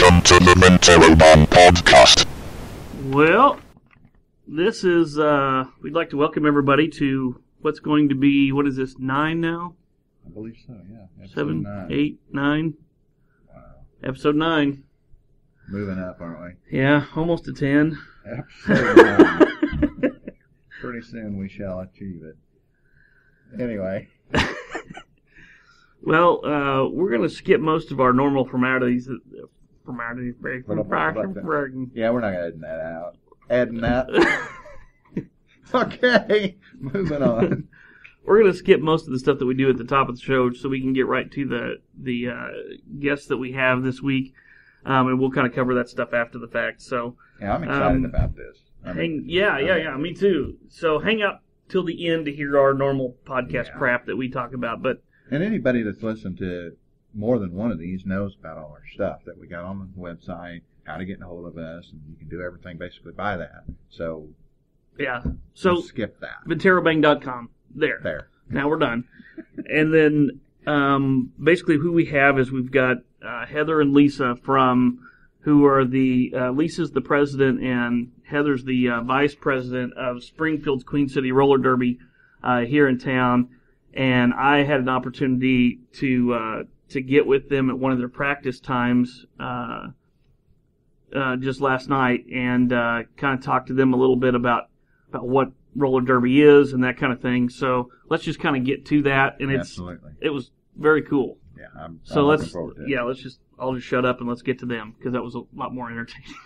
Welcome to the Venterrobangers podcast. Well, this is, we'd like to welcome everybody to what's going to be, what is this, 9 now? I believe so, yeah. Episode 7, 9. 8, 9. Wow. Episode 9. Moving up, aren't we? Yeah, almost to 10. Episode 9. Pretty soon we shall achieve it. Anyway. Well, we're going to skip most of our normal formalities. Yeah, we're not going to edit that out. Adding that. Okay, moving on. We're going to skip most of the stuff that we do at the top of the show so we can get right to the guests that we have this week. And we'll kind of cover that stuff after the fact. So yeah, I'm excited about this. Yeah, me too. So hang out till the end to hear our normal podcast crap that we talk about. And anybody that's listened to more than one of these knows about all our stuff that we got on the website, how to get a hold of us, and you can do everything basically by that. So yeah, so skip that. Venterrobangers.com. There. Now we're done. And then basically who we have is we've got Heather and Lisa who are Lisa's the president and Heather's the vice president of Springfield's Queen City Roller Derby here in town. And I had an opportunity to get with them at one of their practice times just last night and kind of talk to them a little bit about what roller derby is and that kind of thing. So let's just kind of get to that. And it was very cool. Yeah, I'm looking forward to it. Yeah, I'll just shut up and let's get to them because that was a lot more entertaining.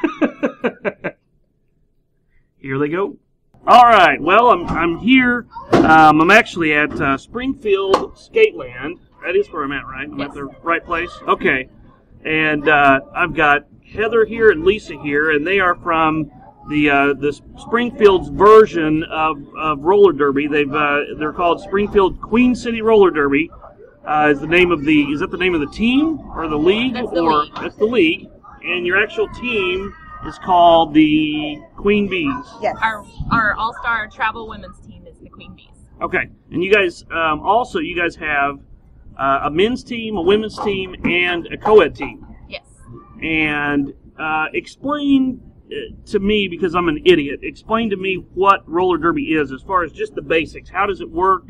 Here they go. All right. Well, I'm here. I'm actually at Springfield Skateland. That is where I'm at, right? I'm at the right place. Okay. And I've got Heather here and Lisa here, and they are from the Springfield's version of roller derby. They're called Springfield Queen City Roller Derby. Is that the name of the team or the league? That's the league. And your actual team is called the Queen Bees. Yes. Our all-star travel women's team is the Queen Bees. Okay. And you guys have a men's team, a women's team, and a co-ed team. Yes. And explain to me, because I'm an idiot, explain to me what roller derby is as far as just the basics. How does it work?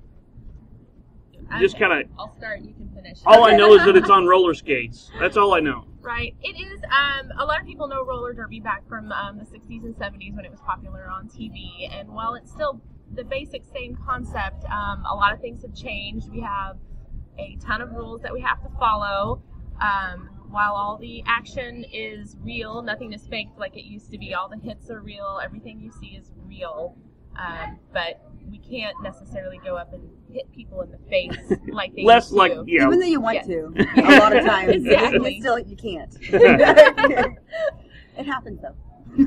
Just kind of. I'll start. You can finish. All I know is that it's on roller skates. That's all I know. Right. It is. A lot of people know roller derby back from the 60s and 70s when it was popular on TV. And while it's still the basic same concept, a lot of things have changed. We have a ton of rules that we have to follow. While all the action is real, nothing is faked like it used to be. All the hits are real. Everything you see is real. But we can't necessarily go up and hit people in the face like they used to. Even though you want to. A lot of times. Exactly. Still, you can't. It happens, though.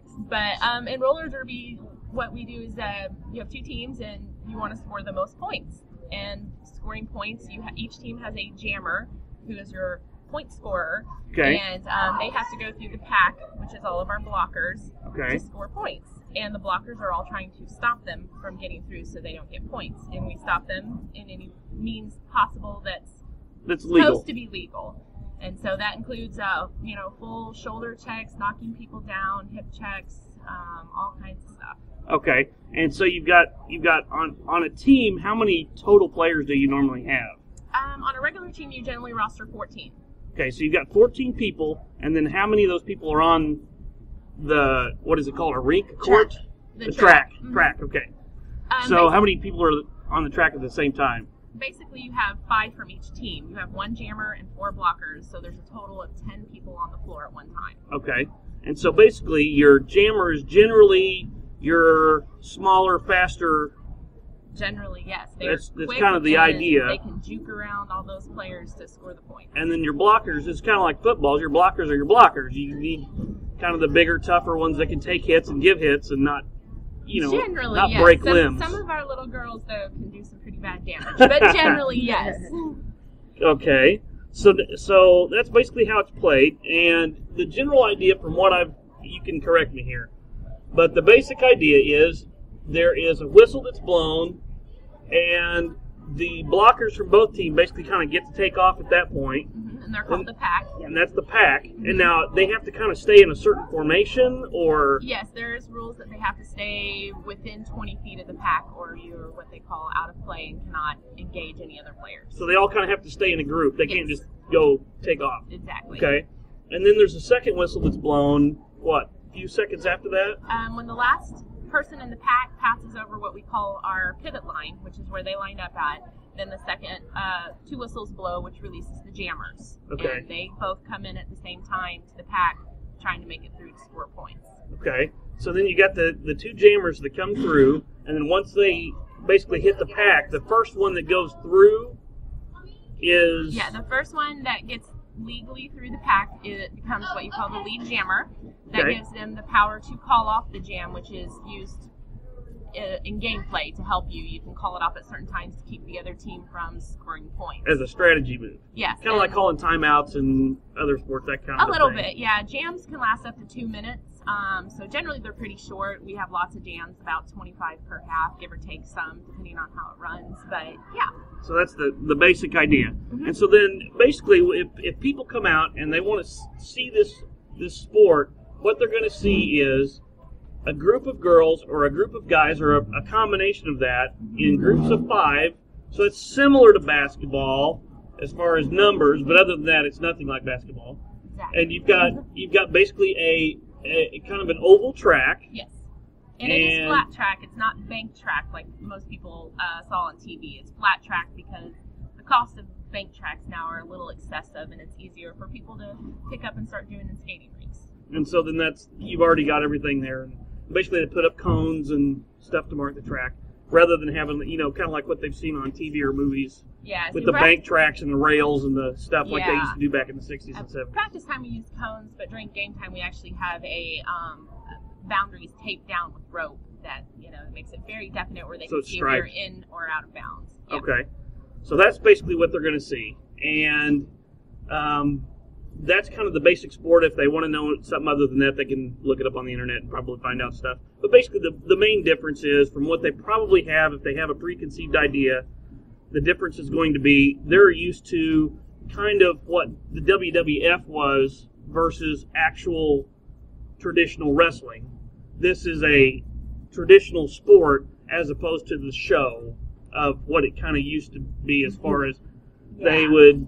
But in roller derby, what we do is you have two teams, and you want to score the most points. And scoring points, each team has a jammer, who is your point scorer. Okay. And they have to go through the pack, which is all of our blockers, to score points. And the blockers are all trying to stop them from getting through so they don't get points. And we stop them in any means possible that's legal. Supposed to be legal. And so that includes, full shoulder checks, knocking people down, hip checks, all kinds of stuff. Okay. And so you've got on a team, how many total players do you normally have? On a regular team, you generally roster 14. Okay, so you've got 14 people, and then how many of those people are on the, what is it called, a rink, a court? The track. Mm-hmm. Track, okay. So how many people are on the track at the same time? Basically, you have 5 from each team. You have 1 jammer and 4 blockers, so there's a total of 10 people on the floor at one time. Okay. And so basically, your jammer is generally your smaller, faster. Generally, yes. That's kind of the idea. They can juke around all those players to score the points. And then your blockers, it's kind of like football. Your blockers are your blockers. You need kind of the bigger, tougher ones that can take hits and give hits and not, generally, not yes. break limbs. Some of our little girls, though, can do some pretty bad damage. But generally, yes. Okay. So that's basically how it's played. And the general idea from what you can correct me here, but the basic idea is there is a whistle that's blown, and the blockers from both teams basically kind of get to take off at that point. Mm-hmm. And and they're called the pack. And that's the pack. And now they have to kind of stay in a certain formation, or Yes, there's rules that they have to stay within 20 feet of the pack, or you're what they call out of play and cannot engage any other players. so they all kind of have to stay in a group. They can't just go take off. Exactly. Okay. And then there's a second whistle that's blown, a few seconds after that? When the last person in the pack passes over what we call our pivot line, which is where they lined up at, then the second two whistles blow, which releases the jammers. Okay. And they both come in at the same time to the pack, trying to make it through to score points. Okay. So then you got the two jammers that come through, and then once they basically hit the pack, the first one that goes through is... Yeah, the first one that gets legally through the pack, it becomes what you call the lead jammer. That Okay. gives them the power to call off the jam, which is used in gameplay to help you. You can call it off at certain times to keep the other team from scoring points. as a strategy move. Yes. Kind of like calling timeouts in other sports, that kind of a little thing. bit, yeah. Jams can last up to 2 minutes. So generally they're pretty short. We have lots of jams, about 25 per half, give or take some, depending on how it runs. But yeah. So that's the basic idea. Mm-hmm. And so then basically if people come out and they want to see this sport, what they're going to see is a group of girls or a group of guys or a combination of that in groups of 5. So it's similar to basketball as far as numbers, but other than that, it's nothing like basketball. Exactly. And you've got basically a kind of an oval track. Yes. And it is flat track. It's not bank track like most people saw on TV. It's flat track because the cost of bank tracks now are a little excessive, and it's easier for people to pick up and start doing in skating rinks. And so then you've already got everything there. And basically they put up cones and stuff to mark the track rather than having, kind of like what they've seen on TV or movies. Yeah, with the bank tracks and the rails and the stuff like they Yeah. used to do back in the 60s and 70s. Practice time we use cones, but during game time we actually have a boundaries taped down with rope that it makes it very definite where they So can it's see if you're striped. in or out of bounds. Yep. Okay. So that's basically what they're going to see. And that's kind of the basic sport. If they want to know something other than that, they can look it up on the internet and probably find out stuff. But basically the main difference is from what they probably have, if they have a preconceived idea, the difference is going to be they're used to kind of what the WWF was versus actual traditional wrestling. This is a traditional sport as opposed to the show of what it kind of used to be as far as they would...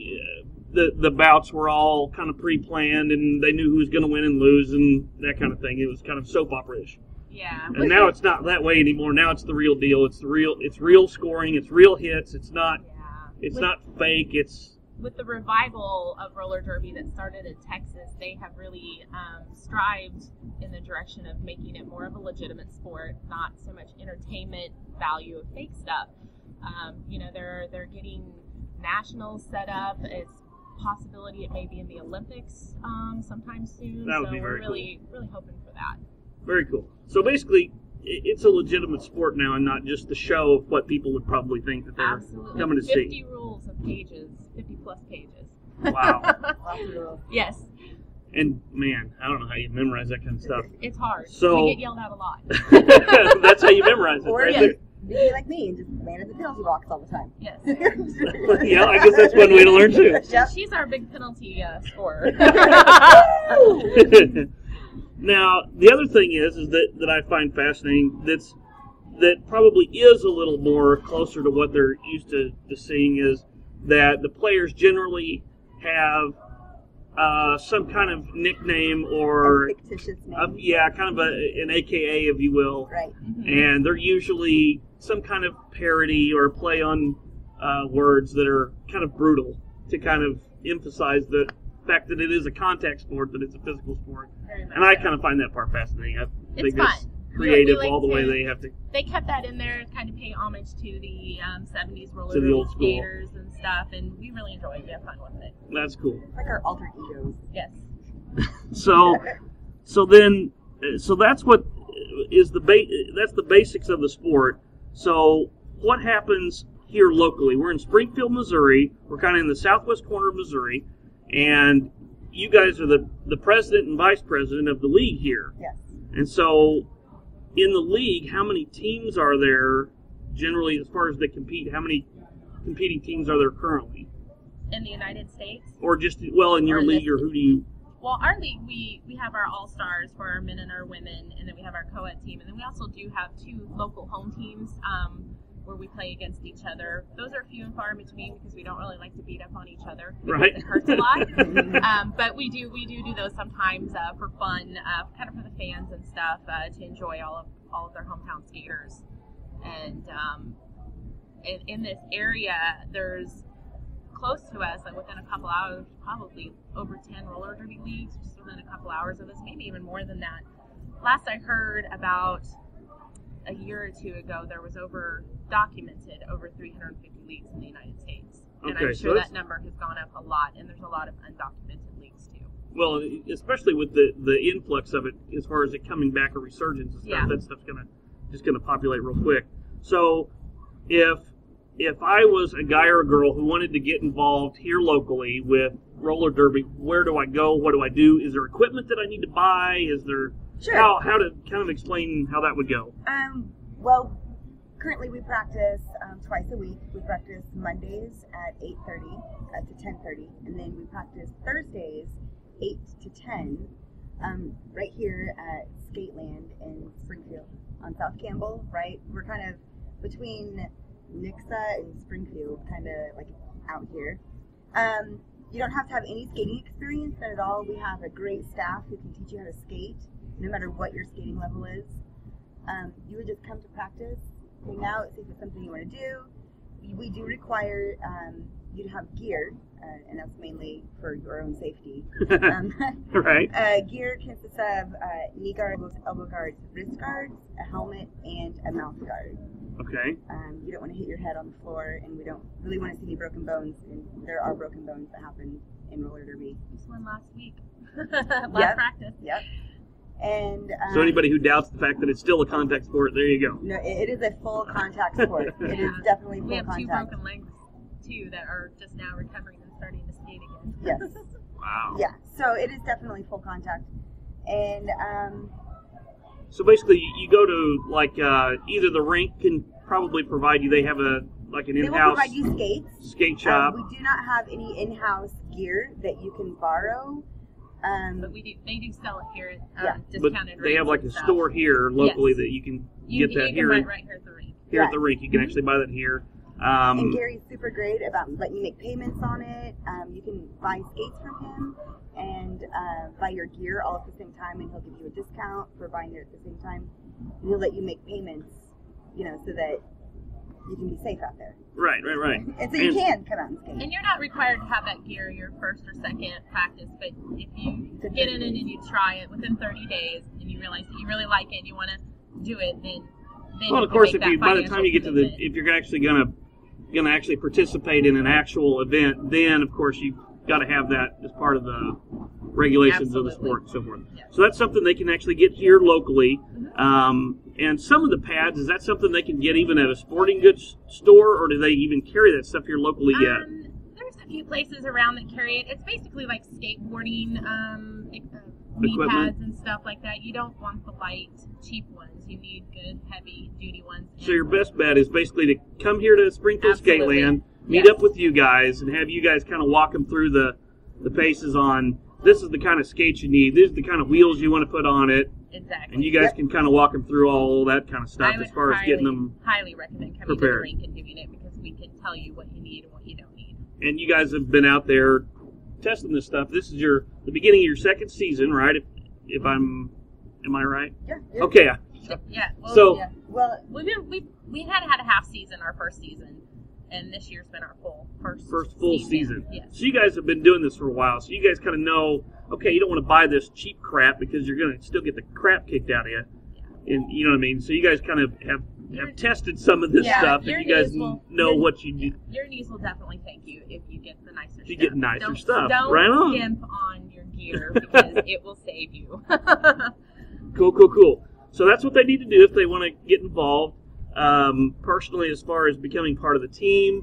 The bouts were all kind of pre-planned, and they knew who was going to win and lose, and that kind of thing. It was kind of soap opera-ish. Yeah. And now it's not that way anymore. Now it's the real deal. It's real scoring. It's real hits. It's not fake. It's with the revival of roller derby that started in Texas, they have really strived in the direction of making it more of a legitimate sport, not so much entertainment value of fake stuff. They're getting nationals set up. It's possibility it may be in the Olympics sometime soon. That would so be very we're really hoping for that. very cool. So basically, it's a legitimate sport now, and not just the show of what people would probably think that they're Absolutely. coming to 50 see. rules of pages, 50 plus pages. Wow. Yes. And man, I don't know how you memorize that kind of stuff. It's hard. So- We get yelled at a lot. That's how you memorize it, Or right yes, be like me and just land at the penalty box all the time. Yes. there. Yeah, I guess that's one way to learn too. Yep. She's our big penalty scorer. Now, the other thing is that I find fascinating that probably is a little more closer to what they're used to seeing is that the players generally have some kind of nickname or A fictitious name. kind of an AKA, if you will. Right. And they're usually some kind of parody or play on words that are kind of brutal to kind of emphasize the fact that it is a contact sport, that it's a physical sport. Very much And I so. kind of find that part fascinating. I It's think fun. it's creative We like all the way to- they have to. They kept that in there, kind of pay homage to the 70s roller To the derby old school. skaters and stuff, and we really enjoy it. We have fun with it. That's cool. Like our alter egos. Yes. So that's what is that's the basics of the sport. So what happens here locally? We're in Springfield, Missouri. We're kind of in the southwest corner of Missouri, and you guys are the president and vice president of the league here. Yes. And so in the league, how many teams are there generally as far as they compete? How many competing teams are there currently? In the United States? Or just, well, in your league, or who do you... Well, our league, we have our all-stars for our men and our women, and then we have our co-ed team, and then we also do have 2 local home teams where we play against each other. Those are few and far in between because we don't really like to beat up on each other. Right. It hurts a lot. But we do those sometimes for fun, kind of for the fans and stuff, to enjoy all of their hometown skaters. And in this area, there's close to us, like within a couple hours, probably over 10 roller derby leagues, just within a couple hours of us, maybe even more than that. Last I heard, about a year or 2 ago, there was documented over 350 leagues in the United States. And Okay, I'm so sure that's- that number has gone up a lot, and there's a lot of undocumented leagues too. Well, especially with the influx of it, as far as it coming back, a resurgence and stuff, Yeah. that stuff's gonna populate real quick. So, if I was a guy or a girl who wanted to get involved here locally with roller derby, where do I go? What do I do? Is there equipment that I need to buy? Is there Sure. how to kind of explain how that would go? Well, currently we practice twice a week. We practice Mondays at 8:30 to 10:30, and then we practice Thursdays 8 to 10 right here at Skateland in Springfield on South Campbell. Right, we're kind of between Nixa and Springfield, kind of like out here. You don't have to have any skating experience at all. We have a great staff who can teach you how to skate, no matter what your skating level is. You would just come to practice, hang out, see if it's something you want to do. We do require you to have gear, and that's mainly for your own safety. Right. Gear consists of knee guards, elbow guards, wrist guards, a helmet, and a mouth guard. Okay. You don't want to hit your head on the floor, and we don't really want to see any broken bones. And there are broken bones that happen in roller derby. Just one last week. Last practice. Yep. And So anybody who doubts the fact that it's still a contact sport, there you go. no, it is a full contact sport. It is definitely We full have 2 contact. broken legs too that are just now recovering and starting to skate again. Yes. Wow. Yeah. So it is definitely full contact, and So basically, you go to like either the rink can probably provide you. They have an they will in-house provide you skates. skate shop. We do not have any in-house gear that you can borrow. But they do sell it here at Yeah. But discounted rates. they have like a and stuff. store here locally Yes. that you can You get that can here. buy it right here at the rink. Here at Yeah. the rink, you can actually buy that here. And Gary's super great about letting you make payments on it. You can buy skates from him and buy your gear all at the same time, and he'll give you a discount for buying it at the same time. And he'll let you make payments, so that you can be safe out there. Right. And so you can come out and skate. And you're not required to have that gear your first or second practice, but if you get in it and you try it within 30 days and you realize that you really like it and you want to do it, then Well, you of course, can if make you that by the financial time you get to commitment. if you're actually gonna actually participate in an actual event, then of course you've got to have that as part of the regulations of the Absolutely. sport and so forth. Yeah. So that's something they can actually get here locally. And some of the pads, is that something they can get even at a sporting goods store, or do they even carry that stuff here locally yet? There's a few places around that carry it. It's basically like skateboarding knee Equipment? pads and stuff like that. You don't want the light, cheap ones. You need good, heavy-duty ones. So your best bet is basically to come here to Springfield Absolutely. Skateland, meet Yes. up with you guys, and have you guys kind of walk them through the paces on this is the kind of skates you need, these are the kind of wheels you want to put on it, Exactly. and you guys can kind of walk them through all that kind of stuff I would as far as getting them. highly recommend coming to the prepared. rink and doing it because we can tell you what you need and what you don't need. And you guys have been out there testing this stuff. This is the beginning of your second season, right? If am I right? Yeah. Okay. Yeah. Well, So- yeah. Well, we had a half season our first season, and this year's been our first full season. Yes. So you guys have been doing this for a while. So you guys kind of know, okay, you don't want to buy this cheap crap because you're going to still get the crap kicked out of you. And you know what I mean? So you guys kind of have tested some of this Yeah, stuff, your and you guys knees will- know what you do. Your knees will definitely thank you if you get the nicer stuff. You get nicer Don't- stuff. Don't Right on. skimp on your gear because it will save you. Cool. So that's what they need to do if they want to get involved. Personally, as far as becoming part of the team,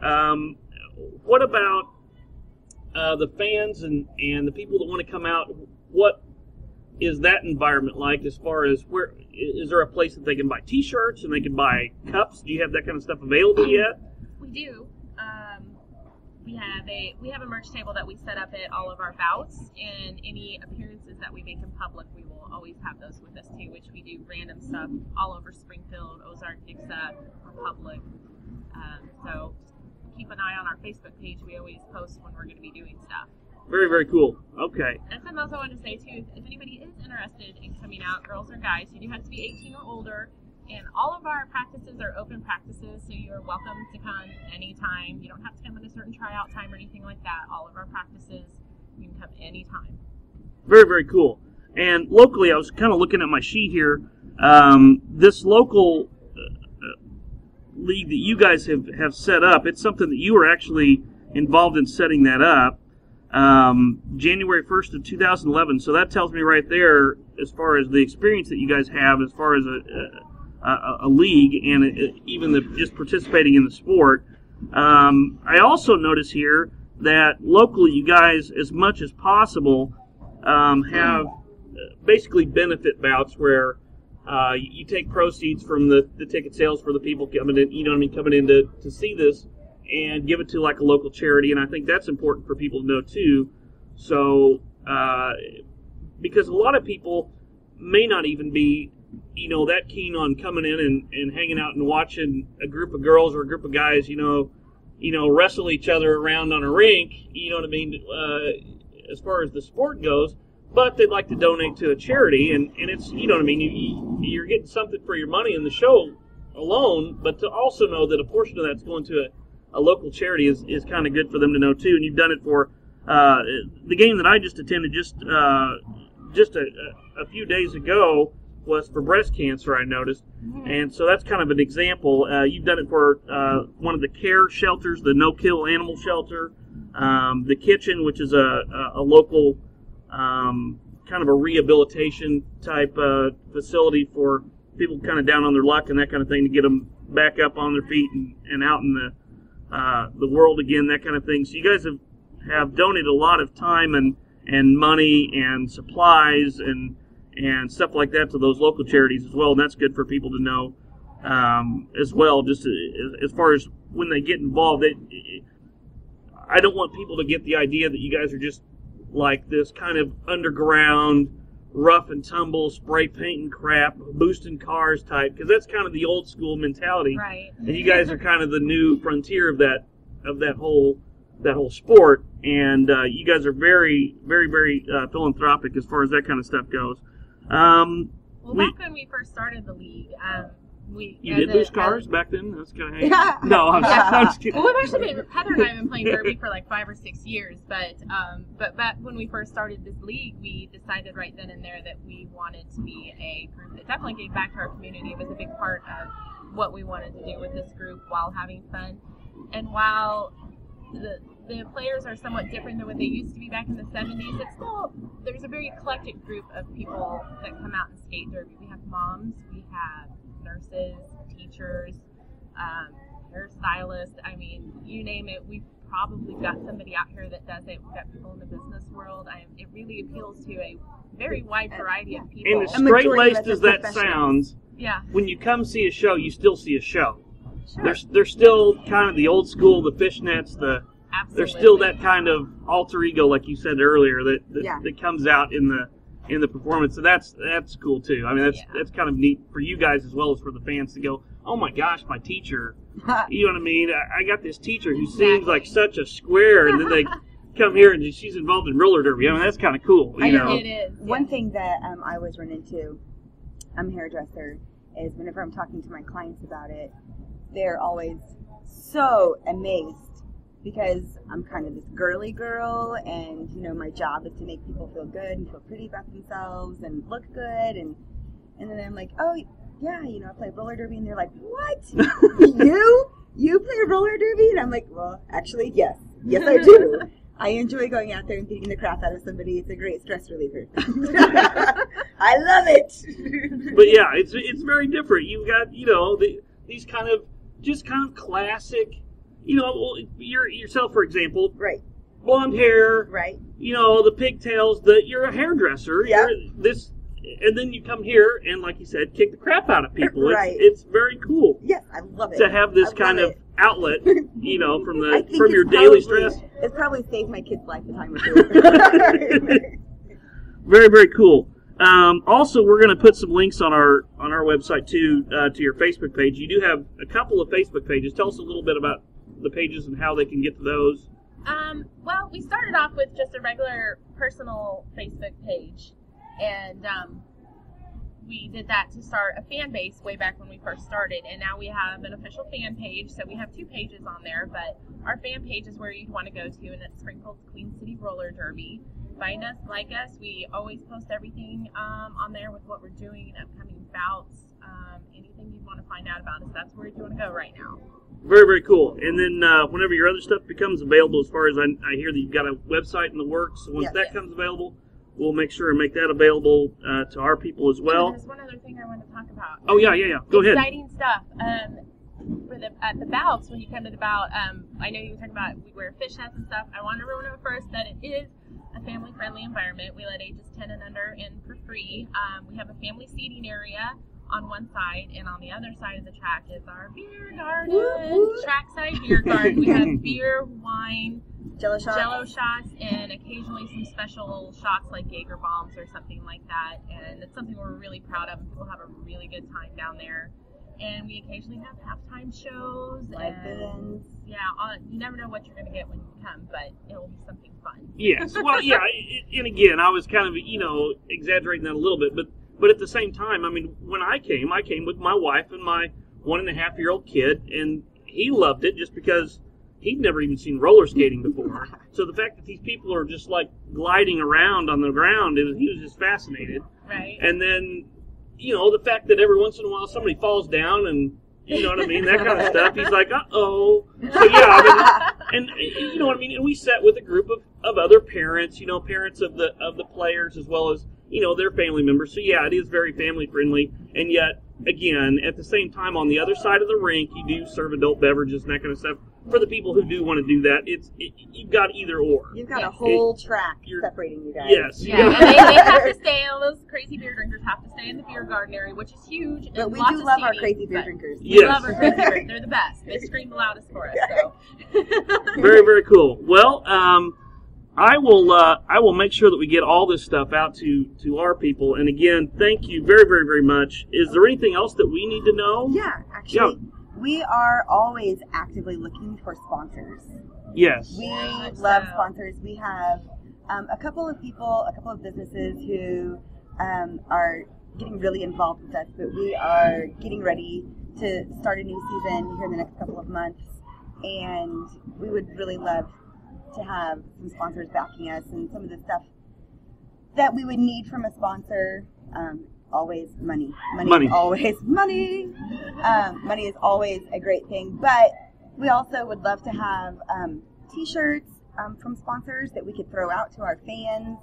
what about the fans and the people that want to come out? What is that environment like as far as where is there a place that they can buy T-shirts and they can buy cups? Do you have that kind of stuff available yet? We do. we have a merch table that we set up at all of our bouts, and any appearances that we make in public, we will always have those with us too, which we do random stuff all over Springfield, Ozarks, Nixa, Republic. So keep an eye on our Facebook page. We always post when we're going to be doing stuff. Very, very cool. Okay. And something else I wanted to say too, if anybody is interested in coming out, girls or guys, you do have to be 18 or older. And all of our practices are open practices, so you're welcome to come anytime. You don't have to come at a certain tryout time or anything like that. All of our practices, you can come anytime. Very, very cool. And locally, I was kind of looking at my sheet here. This local league that you guys have set up, it's something that you were actually involved in setting that up. January 1st of 2011. So that tells me right there, as far as the experience that you guys have, as far as a league and even just participating in the sport. I also notice here that locally you guys, as much as possible, have basically benefit bouts where you take proceeds from the ticket sales for the people coming in, coming in to see this, and give it to like a local charity. And I think that's important for people to know too. So because a lot of people may not even be that keen on coming in and hanging out and watching a group of girls or a group of guys, wrestle each other around on a rink, as far as the sport goes, but they'd like to donate to a charity, and it's, you're getting something for your money in the show alone, but to also know that a portion of that's going to a local charity is kind of good for them to know too. And you've done it for the game that I just attended just a few days ago was for breast cancer, I noticed. Mm-hmm. And so that's kind of an example. You've done it for one of the C.A.R.E shelters, the no-kill animal shelter, the kitchen, which is a local kind of a rehabilitation type facility for people kind of down on their luck and that kind of thing, to get them back up on their feet and out in the world again, that kind of thing. So you guys have donated a lot of time and money and supplies and stuff like that to those local charities as well, and that's good for people to know as well. Just as far as when they get involved, I don't want people to get the idea that you guys are just like this kind of underground, rough and tumble, spray painting crap, boosting cars type, because that's kind of the old school mentality. Right. And you guys are kind of the new frontier of that whole sport, and you guys are very, very, very philanthropic as far as that kind of stuff goes. Well, back when we first started the league, you did boost cars back then? That's kind of yeah. No, I'm just kidding. Well, we've actually been, Heather and I have been playing derby for like 5 or 6 years, but back when we first started this league, we decided right then and there that we wanted to be a group that definitely gave back to our community. It was a big part of what we wanted to do with this group while having fun. And while the players are somewhat different than what they used to be back in the 70s, it's still, there's a very eclectic group of people that come out and skate derby. We have moms, we have nurses, teachers, hairstylists. I mean, you name it, we've probably got somebody out here that does it. We've got people in the business world. It really appeals to a very wide variety of people. And as straight-laced as that sounds, yeah, when you come see a show, you still see a show. Sure. There's still kind of the old school, the fishnets, Absolutely. There's still that kind of alter ego, like you said earlier, that comes out in the performance. So that's cool too. I mean, that's kind of neat for you guys as well as for the fans to go, oh my gosh, my teacher. You know what I mean? I got this teacher who seems like such a square, and then they come here and she's involved in roller derby. I mean, that's kind of cool. You know? It is. One thing that I always run into, I'm a hairdresser, is whenever I'm talking to my clients about it, they're always so amazed. Because I'm kind of this girly girl, and my job is to make people feel good and feel pretty about themselves and look good, and then I'm like, oh yeah, I play roller derby, and they're like, what? you play roller derby? And I'm like, well, actually, yes I do. I enjoy going out there and beating the crap out of somebody. It's a great stress reliever. I love it. But yeah, it's very different. You've got these kind of classic. Yourself, for example, right? Blonde hair, right? The pigtails. You're a hairdresser. Yeah. And then you come here and, like you said, kick the crap out of people. Right. It's very cool. Yes, I love it. To have this kind of outlet, you know, from I think your it's daily probably- stress. It's probably saved my kids' life a time or two. Very, very cool. Also, we're going to put some links on our website too to your Facebook page. You do have a couple of Facebook pages. Tell us a little bit about the pages and how they can get to those. Well, we started off with just a regular personal Facebook page, and we did that to start a fan base way back when we first started, and now we have an official fan page, so we have 2 pages on there, but our fan page is where you'd want to go to, and it's Springfield's Queen City Roller Derby. Find us, like us. We always post everything on there with what we're doing, upcoming bouts, anything you'd want to find out about us. That's where you want to go right now. Very, very cool. And then whenever your other stuff becomes available, as far as I hear that you've got a website in the works, so once that comes available, we'll make sure and make that available to our people as well. And there's one other thing I want to talk about. Oh, yeah. Go ahead. Exciting stuff. At the bouts, when you come to the bout, I know you were talking about we wear fish hats and stuff. I want everyone to know first that it is a family-friendly environment. We let ages 10 and under in for free. We have a family seating area on one side, and on the other side of the track is our beer garden, trackside beer garden. We have beer, wine, Jello shots, and occasionally some special shots like Jaeger bombs or something like that. And it's something we're really proud of. People have a really good time down there. And we occasionally have halftime shows. Live bands. Yeah, you never know what you're going to get when you come, but it'll be something fun. Yes. Well, yeah. And again, I was kind of, exaggerating that a little bit, but at the same time, I mean, when I came with my wife and my 1.5-year-old kid, and he loved it just because he'd never even seen roller skating before. So the fact that these people are just like gliding around on the ground, he was just fascinated. Right. And then, the fact that every once in a while somebody falls down and, you know what I mean, that kind of stuff. He's like, uh-oh. So, yeah, and you know what I mean? And we sat with a group of other parents, parents of the players as well as, their family members. So, yeah, it is very family-friendly. And yet, again, at the same time, on the other side of the rink, you do serve adult beverages and that kind of stuff. For the people who do want to do that, you've got either or. You've got a whole track separating you guys. Yes. Yeah, and they have to stay, all those crazy beer drinkers have to stay in the beer garden area, which is huge. But and we lots do of love our seating, crazy beer but drinkers. We love our crazy beer. They're the best. They scream the loudest for us. So. Very, very cool. Well, I will make sure that we get all this stuff out to our people. And again, thank you very, very, very much. Is there anything else that we need to know? Yeah, actually, we are always actively looking for sponsors. Yes. We love sponsors. We have a couple of businesses who are getting really involved with us, but we are getting ready to start a new season here in the next couple of months, and we would really love to have some sponsors backing us, and some of the stuff that we would need from a sponsor. Always money. Money is always money. Money is always a great thing, but we also would love to have T-shirts from sponsors that we could throw out to our fans,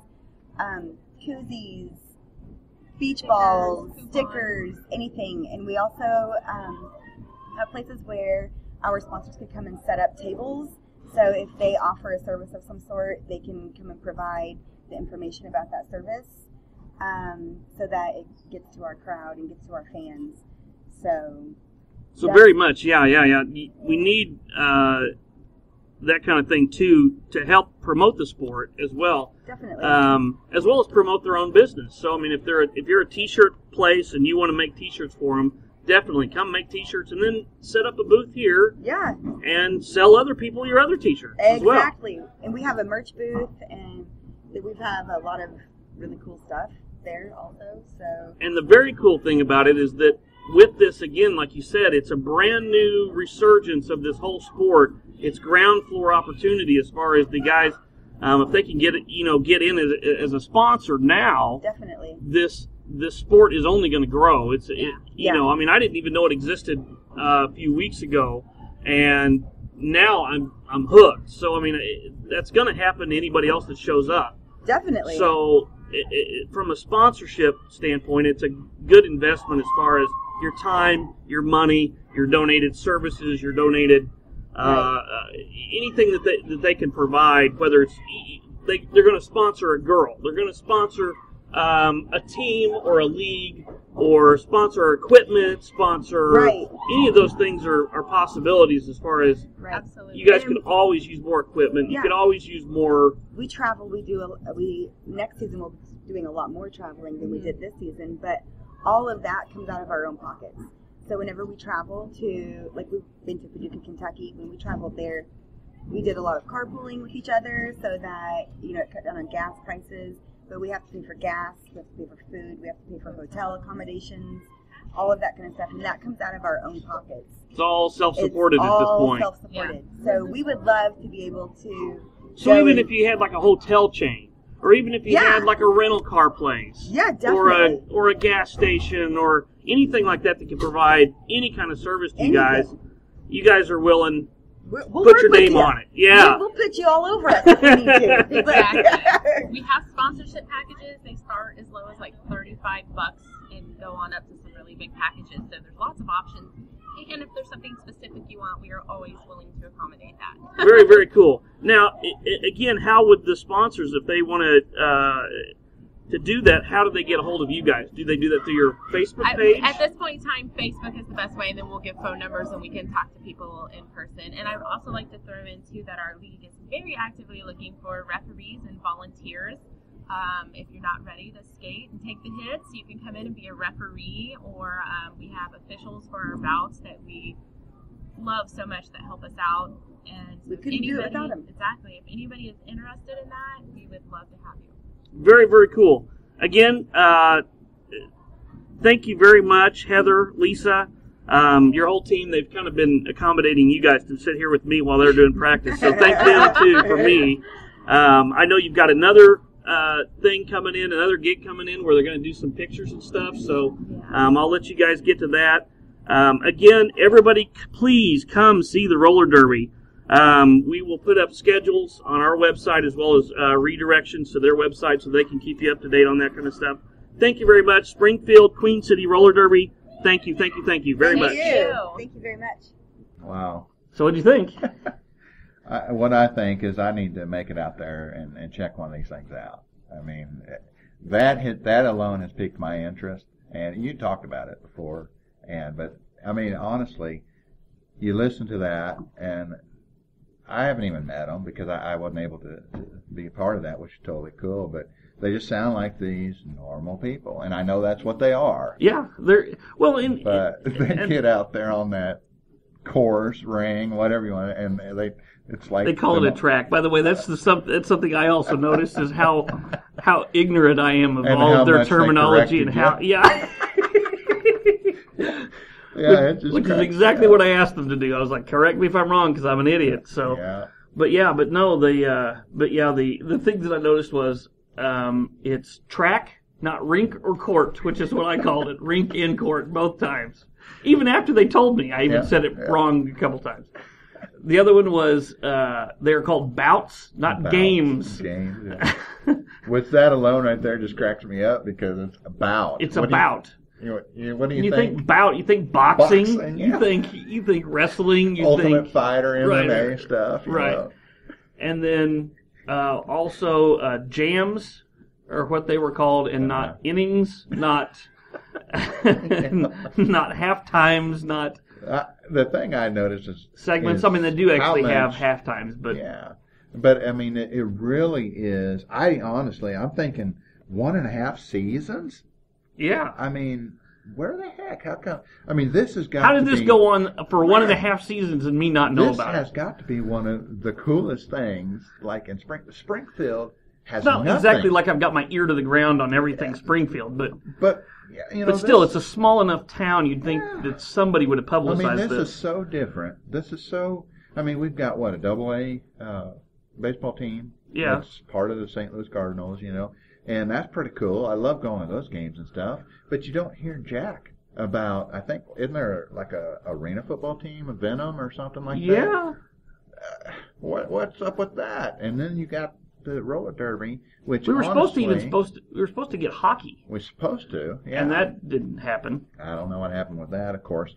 koozies, beach balls, stickers, anything. And we also have places where our sponsors could come and set up tables. So if they offer a service of some sort, they can come and provide the information about that service. So that it gets to our crowd and gets to our fans. So very much, yeah. We need that kind of thing too to help promote the sport as well. Definitely. As well as promote their own business. So I mean, if you're a T-shirt place and you want to make T-shirts for them, definitely come make T-shirts and then set up a booth here. Yeah. And sell other people your other T-shirts as well. Exactly. And we have a merch booth, and we have a lot of really cool stuff there also. So. And the very cool thing about it is that with this, again, like you said, it's a brand new resurgence of this whole sport. It's ground floor opportunity as far as the guys, if they can get in as a sponsor now. Definitely. This sport is only going to grow. I mean, I didn't even know it existed a few weeks ago, and now I'm hooked. So I mean, that's going to happen to anybody else that shows up. Definitely. So from a sponsorship standpoint, it's a good investment as far as your time, your money, your donated services, your donated anything that they can provide. Whether it's they're going to sponsor a girl, they're going to sponsor a team or a league or sponsor our equipment, sponsor any of those things are possibilities as far as Absolutely. you guys could always use more equipment. You could always use more. We travel. Next season we'll be doing a lot more traveling than we did this season, but all of that comes out of our own pockets. So whenever we travel to, like we've been to Paducah, Kentucky, when we traveled there, we did a lot of carpooling with each other so that, it cut down on gas prices. But we have to pay for gas, we have to pay for food, we have to pay for hotel accommodations, all of that kind of stuff. And that comes out of our own pockets. It's all self-supported at this point. All self-supported. Yeah. So we would love to be able to... So even if you had like a hotel chain, or even if you had like a rental car place. Yeah, definitely. Or a gas station, or anything like that can provide any kind of service to you guys. You guys are willing... We'll put your name on it. Yeah. We'll put you all over it if we need to. Exactly. We have sponsorship packages. They start as low as like $35 and go on up to some really big packages. So there's lots of options. And if there's something specific you want, we are always willing to accommodate that. Very, very cool. Now, again, how would the sponsors, if they want to do that, how do they get a hold of you guys? Do they do that through your Facebook page? At this point in time, Facebook is the best way, and then we'll give phone numbers and we can talk to people in person. And I would also like to throw in, too, that our league is very actively looking for referees and volunteers. If you're not ready to skate and take the hits, you can come in and be a referee, or we have officials for our bouts that we love so much that help us out. And we couldn't do it without them. Exactly. If anybody is interested in that, we would love to have you. Very, very cool. Again, thank you very much, Heather, Lisa, your whole team. They've kind of been accommodating you guys to sit here with me while they're doing practice. So thank them, too, for me. I know you've got another thing coming in, another gig coming in where they're going to do some pictures and stuff. So I'll let you guys get to that. Again, everybody, please come see the roller derby. We will put up schedules on our website as well as redirections to their website so they can keep you up to date on that kind of stuff. Thank you very much. Springfield, Queen City Roller Derby. Thank you very much. Thank you very much. Wow. So what do you think? What I think is I need to make it out there and check one of these things out. I mean, that alone has piqued my interest. And you talked about it before. But I mean, honestly, you listen to that, and I haven't even met them because I wasn't able to be a part of that, which is totally cool. But they just sound like these normal people, and I know that's what they are. Yeah, they're well. But they get out there on that course, ring, whatever you want, and it's like they call it a track. By the way, that's something I also noticed is how ignorant I am of all of their terminology and how Yeah, it just which is exactly what I asked them to do. I was like, correct me if I'm wrong because I'm an idiot. So, the thing that I noticed was it's track, not rink or court, which is what I called it, rink in court both times. Even after they told me, I even said it wrong a couple times. The other one was they're called bouts, not games. Games. Yeah. With that alone right there just cracks me up because it's a bout. It's a bout. What do you think? Think bout, you think boxing, yeah. you think wrestling, you Ultimate think Fighter, MMA stuff. Right. Know. And then also jams, or what they were called, and not innings, not not half times, not the thing I noticed is segments. I mean, they do actually have half times, but but I mean, it really is. I'm thinking 1.5 seasons. Yeah. I mean, where the heck? How come? I mean, this has got. How did this go on for 1.5 seasons and me not know about it? This has got to be one of the coolest things. Like in Springfield has it's not nothing. Exactly like I've got my ear to the ground on everything Springfield, but still, it's a small enough town. You'd think that somebody would have publicized this. This is so different. This is so. I mean, we've got a AA baseball team. Yeah, that's part of the St. Louis Cardinals. And that's pretty cool. I love going to those games and stuff. But you don't hear jack about, I think, isn't there like a arena football team, a Venom or something like that? Yeah. What's up with that? And then you got the roller derby, which we were supposed to get hockey. We're supposed to, yeah. And that didn't happen. I don't know what happened with that, of course.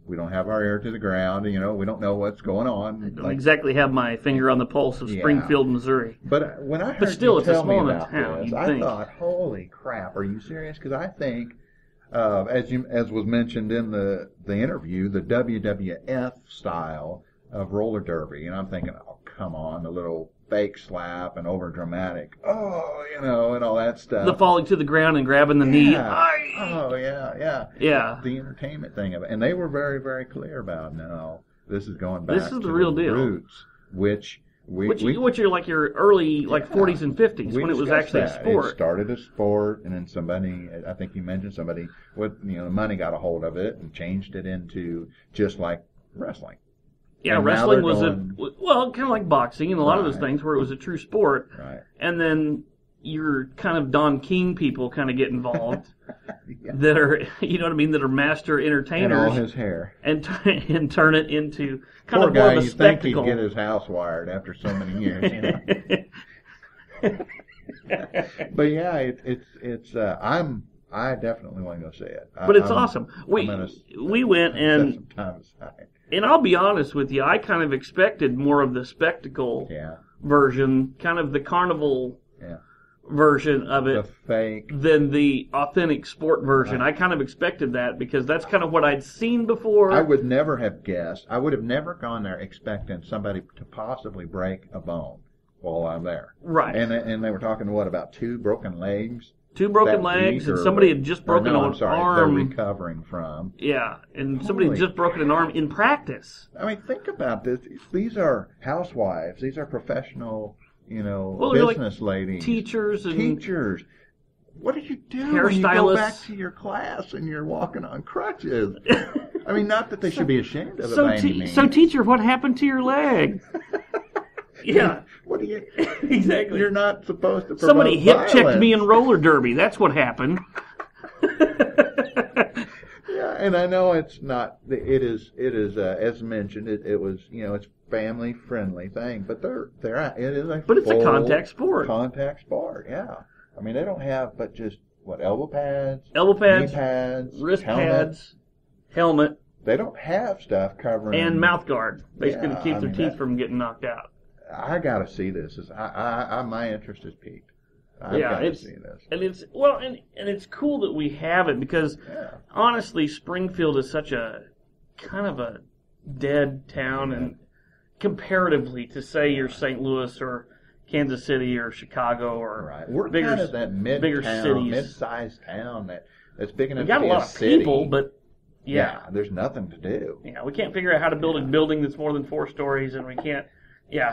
We don't have our ear to the ground. We don't know what's going on. I don't exactly have my finger on the pulse of Springfield, Missouri. But when I heard but still, you it's a tell me small about town, this, I thought, holy crap, are you serious? Because I think, as was mentioned in the interview, the WWF style of roller derby. And I'm thinking, oh, come on, the little fake slap and over dramatic, and all that stuff. The falling to the ground and grabbing the knee. Oh, yeah. Yeah. The entertainment thing of it. And they were very, very clear about, no, this is going back this is to the real deal. Roots, which are like your early 40s and 50s when it was actually a sport. It started as sport, and then somebody, I think you mentioned somebody with the money got a hold of it and changed it into just like wrestling. Yeah, and wrestling was kind of like boxing and a lot of those things where it was a true sport. Right. And then your kind of Don King people kind of get involved that are, that are master entertainers. And all his hair. And turn it into kind Poor of guy, more of a you spectacle. Think he'd get his house wired after so many years, But yeah, I definitely want to go see it. But it's awesome. We went and set some time aside. And I'll be honest with you, I kind of expected more of the spectacle version, kind of the carnival version of it, the fake, than the authentic sport version. I kind of expected that because that's kind of what I'd seen before. I would never have guessed. I would have never gone there expecting somebody to possibly break a bone while I'm there. Right. And they were talking, about 2 broken legs? 2 broken legs, and somebody had just broken an arm. They're recovering from. Yeah, and somebody had just broken an arm in practice. I mean, think about this. These are housewives. These are professional, business ladies. Teachers. What do you do hairstylists when you go back to your class and you're walking on crutches? I mean, not that they should be ashamed of it by any means. So, teacher, what happened to your leg? Yeah. What do you... Exactly. You're not supposed to promote Somebody hip-checked me in violence. roller derby. That's what happened. Yeah, and I know it's not... It is as mentioned, it was, it's family-friendly thing, but it is a But it's a contact sport. Contact sport, yeah. I mean, they don't have but just, elbow pads, knee pads, wrist pads, helmet. They don't have stuff covering... And mouth guard, basically to keep their teeth from getting knocked out. I got to see this. My interest is piqued. I've got to see this. And it's cool that we have it because honestly, Springfield is such a kind of a dead town, and comparatively to say you're St. Louis or Kansas City or Chicago or we're bigger, kind of that bigger cities, mid-sized town that's big enough. We got to be a lot of people, but there's nothing to do. Yeah, we can't figure out how to build a building that's more than 4 stories, and we can't. Yeah,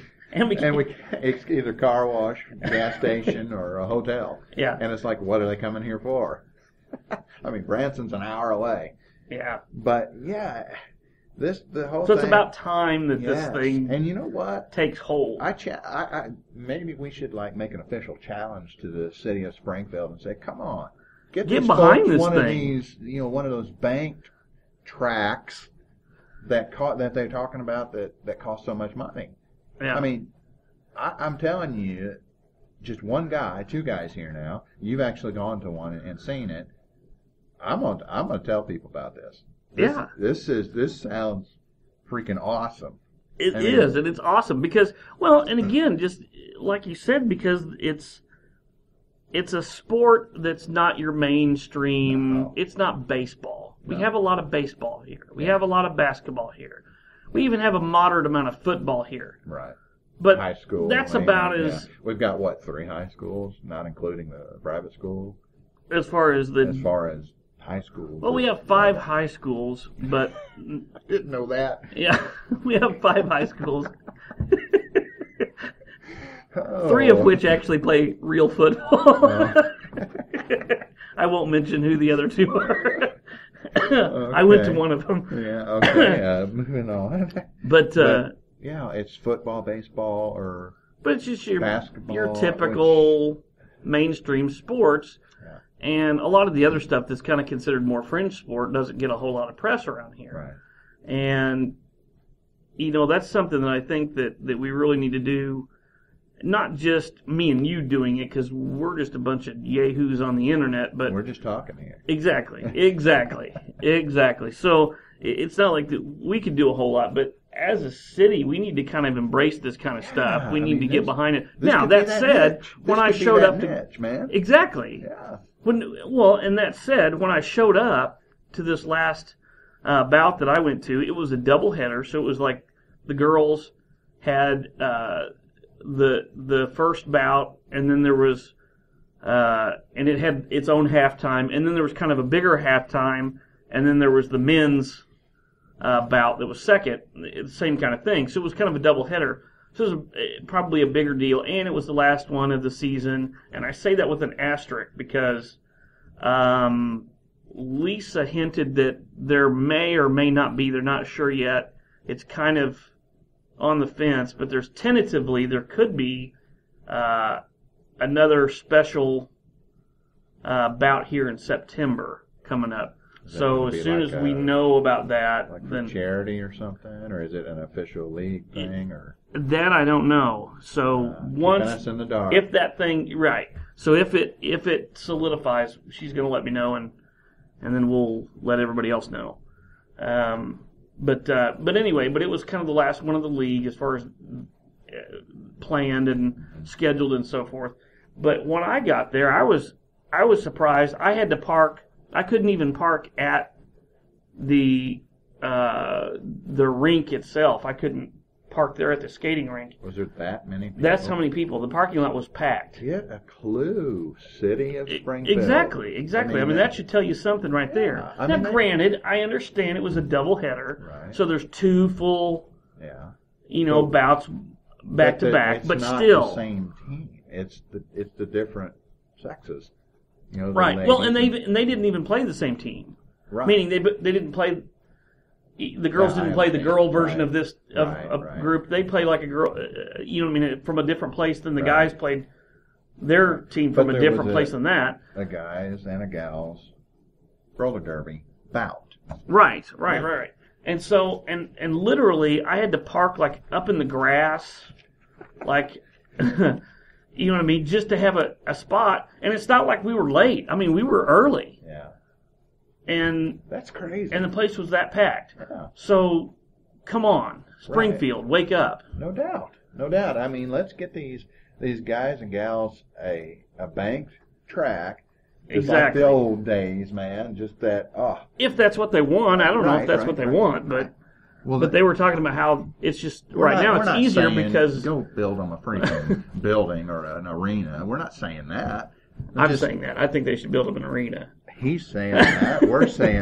it's either car wash, gas station, or a hotel. Yeah, and it's like, what are they coming here for? I mean, Branson's an hour away. Yeah, but the whole. So thing, it's about time that this thing. And you know what? Takes hold. I maybe we should make an official challenge to the city of Springfield and say, come on, get behind this one thing. Of these, one of those banked tracks that they're talking about that cost so much money. Yeah. I mean, I'm telling you, just one guy, 2 guys here now. You've actually gone to one and seen it. I'm gonna tell people about this. This sounds freaking awesome. It is, and it's awesome because, and again, just like you said, because it's a sport that's not your mainstream. No. It's not baseball. We have a lot of baseball here. We have a lot of basketball here. We even have a moderate amount of football here. Right. But high school. That's about as... We've got, 3 high schools, not including the private school? As far as high schools. Well, we have 5 high schools, but... I didn't know that. Yeah, we have 5 high schools. 3 of which actually play real football. I won't mention who the other 2 are. Okay. I went to one of them. Yeah, okay. Moving on. But it's football, baseball, or but it's just basketball, your typical mainstream sports. Yeah. And a lot of the other stuff that's kind of considered more fringe sport doesn't get a whole lot of press around here. Right. And, that's something that I think that we really need to do. Not just me and you doing it, because we're just a bunch of yahoos on the internet, but... We're just talking here. Exactly. So, it's not like we could do a whole lot, but as a city, we need to kind of embrace this kind of stuff. We need to get behind it. Now, that said, when I showed up to... man. Exactly. Yeah. And that said, when I showed up to this last bout that I went to, it was a doubleheader, so it was like the girls had the first bout, and then there was... and it had its own halftime, and then there was kind of a bigger halftime, and then there was the men's bout that was second, the same kind of thing. So it was kind of a double header. So it was probably a bigger deal, and it was the last one of the season. And I say that with an asterisk because Lisa hinted that there may or may not be, they're not sure yet. It's kind of on the fence, but there could be another special bout here in September coming up. So as soon as we know about that, like then charity or something, or is it an official league thing, or that I don't know. So once us in the dark. If that thing so if it solidifies, she's going to let me know, and then we'll let everybody else know. But anyway, it was kind of the last one of the league as far as planned and scheduled and so forth. But when I got there, I was surprised. I had to park. I couldn't even park at the rink itself. I couldn't park there at the skating rink. Was there that many people? That's how many people. The parking lot was packed. Get a clue, city of Springfield. Exactly. I mean, that should tell you something right there. Now, granted, I understand it was a doubleheader, right. So there's two full, bouts back to back, but not still the same team. It's the different sexes. Right. Well, and they didn't even play the same team. Right. Meaning they didn't play. The girls didn't play the girl version of this group. They play like a girl. From a different place than the guys played their team from a different place than that. A guys and a gals roller derby bout. Right. And so and literally, I had to park like up in the grass, like. You know what I mean? Just to have a spot. And it's not like we were late. I mean, we were early. Yeah. And that's crazy. And the place was that packed. Yeah. So, come on. Springfield, wake up. No doubt. I mean, let's get these guys and gals a banked track. Just like the old days, man. Just that, If that's what they want. I don't know if that's what they want, but... Well, but they were talking about how it's just now it's easier because go build them a freaking building or an arena. We're not saying that. I'm saying that. I think they should build them an arena. He's saying that. We're saying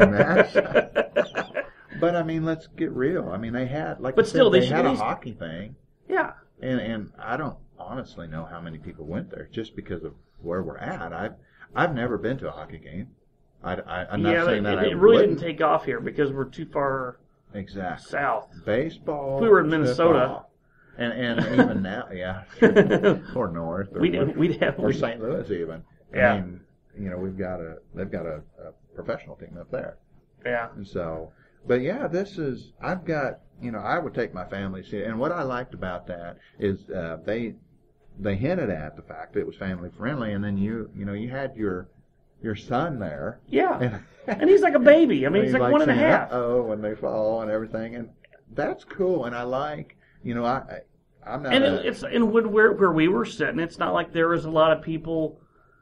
that. But I mean, let's get real. I mean, they had they had a hockey thing. Yeah. And I don't honestly know how many people went there just because of where we're at. I've never been to a hockey game. I'm not saying that it really didn't take off here because we're too far. Exactly. South. Baseball. If we were in Minnesota. And even now, yeah. Or north. Or we'd have. Or St. Louis even. Yeah. I mean, they've got a professional team up there. Yeah. And so, but yeah, I've got, I would take my family to see it. And what I liked about that is they hinted at the fact that it was family friendly, and then you had your son there. Yeah. And he's like a baby. I mean, he's like 1.5. When they fall and everything. And that's cool. And I like, I'm not. And where we were sitting, it's not like there was a lot of people,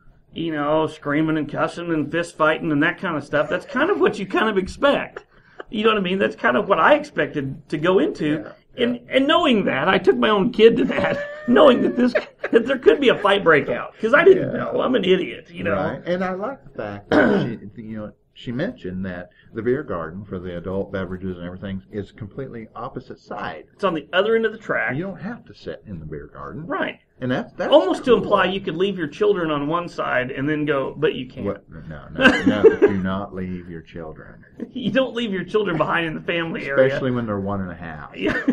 screaming and cussing and fist fighting and that kind of stuff. That's kind of what you kind of expect. You know what I mean? That's kind of what I expected to go into. Yeah. And knowing that, I took my own kid to that, knowing that there could be a fight breakout, because I didn't know. I'm an idiot, Right. And I like the fact that she mentioned that the beer garden for the adult beverages and everything is completely opposite side. It's on the other end of the track. You don't have to sit in the beer garden. Right. And that's almost cool. To imply you could leave your children on one side and then go, but you can't. No, do not leave your children. You don't leave your children behind in the family area. Especially when they're 1.5. Yeah.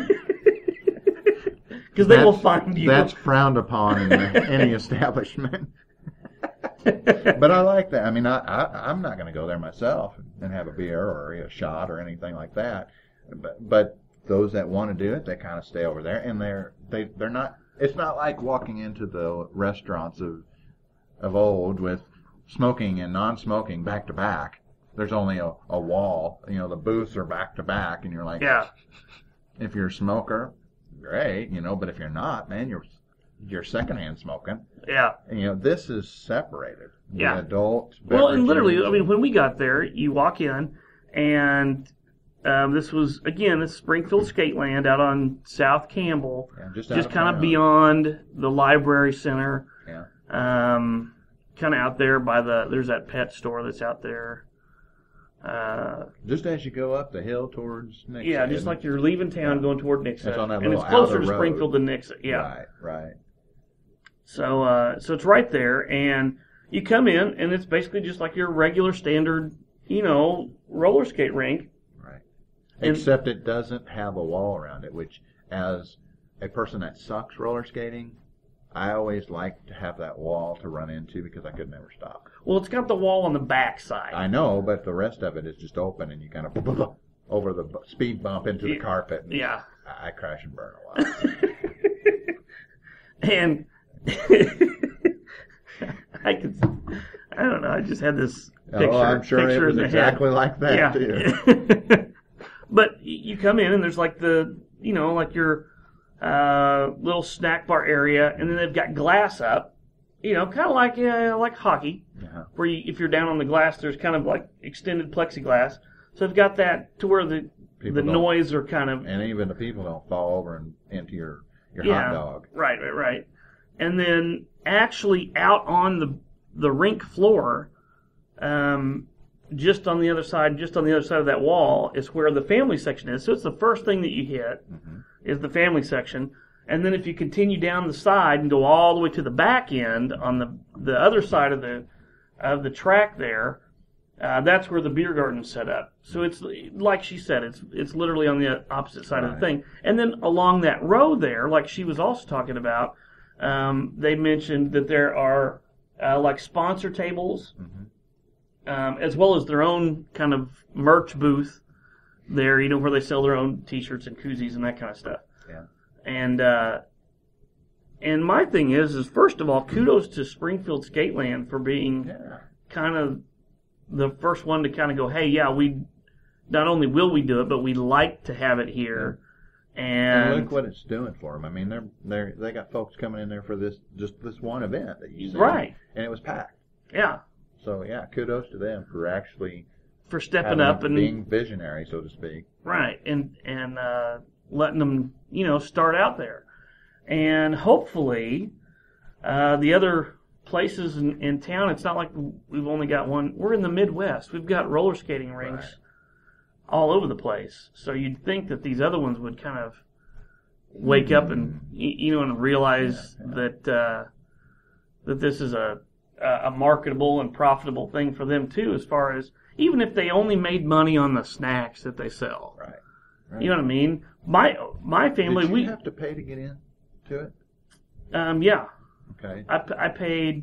Because they will find you. That's frowned upon in any establishment. But I like that. I mean, I'm not going to go there myself and have a beer or a shot or anything like that. But those that want to do it, they kind of stay over there, and they're not. It's not like walking into the restaurants of old with smoking and non-smoking back to back. there's only a wall. You know, the booths are back to back, and you're like, Yeah. If you're a smoker, great, but if you're not, man, you're secondhand smoking. Yeah. And, this is separated. Yeah. The adult. Well, and beverages. literally, I mean, when we got there, you walk in, and this was, again, this Springfield Skateland out on South Campbell, just kind of beyond the library center. Yeah. Kind of out there by there's that pet store that's out there. Just as you go up the hill towards Nixon. Yeah, just like you're leaving town going toward Nixon. It's on that and little it's closer outer to road. Springfield than Nixon. Yeah. Right. So it's right there, and you come in, and it's basically just like your regular standard, roller skate rink. Right. Except it doesn't have a wall around it, which, as a person that sucks roller skating, I always like to have that wall to run into because I could never stop. Well, it's got the wall on the back side. I know, but the rest of it is just open, and you kind of over the speed bump into the carpet. And yeah. I crash and burn a lot. And I don't know, I just had this picture. Oh, I'm sure picture it was in the exactly head. like that, yeah. too. But you come in, and there's like like your little snack bar area, and then they've got glass up, kind of like hockey, where if you're down on the glass, there's kind of like extended plexiglass. So they've got that to where the noise are kind of... And even the people don't fall over and into your hot dog. Right. And then actually out on the rink floor, just on the other side of that wall is where the family section is. So it's the first thing that you hit is the family section. And then if you continue down the side and go all the way to the back end on the other side of the track there, that's where the beer garden's set up. So it's like she said, it's literally on the opposite side of the thing. And then along that road there, like she was also talking about, they mentioned that there are like sponsor tables, as well as their own kind of merch booth there, where they sell their own T-shirts and koozies and that kind of stuff. Yeah. And my thing is first of all, kudos to Springfield Skateland for being kind of the first one to kind of go, hey, yeah, we not only will we do it, but we like to have it here. And look what it's doing for them. I mean, they got folks coming in there for this one event that you see, right? And it was packed. Yeah. So yeah, kudos to them for stepping up and being visionary, so to speak. Right, and letting them start out there, and hopefully the other places in town. It's not like we've only got one. We're in the Midwest. We've got roller skating rinks all over the place. So you'd think that these other ones would kind of wake up and and realize that that this is a marketable and profitable thing for them too. As far as even if they only made money on the snacks that they sell, right. You know what I mean? My family, Did you have to pay to get in to it? Yeah. Okay. I paid.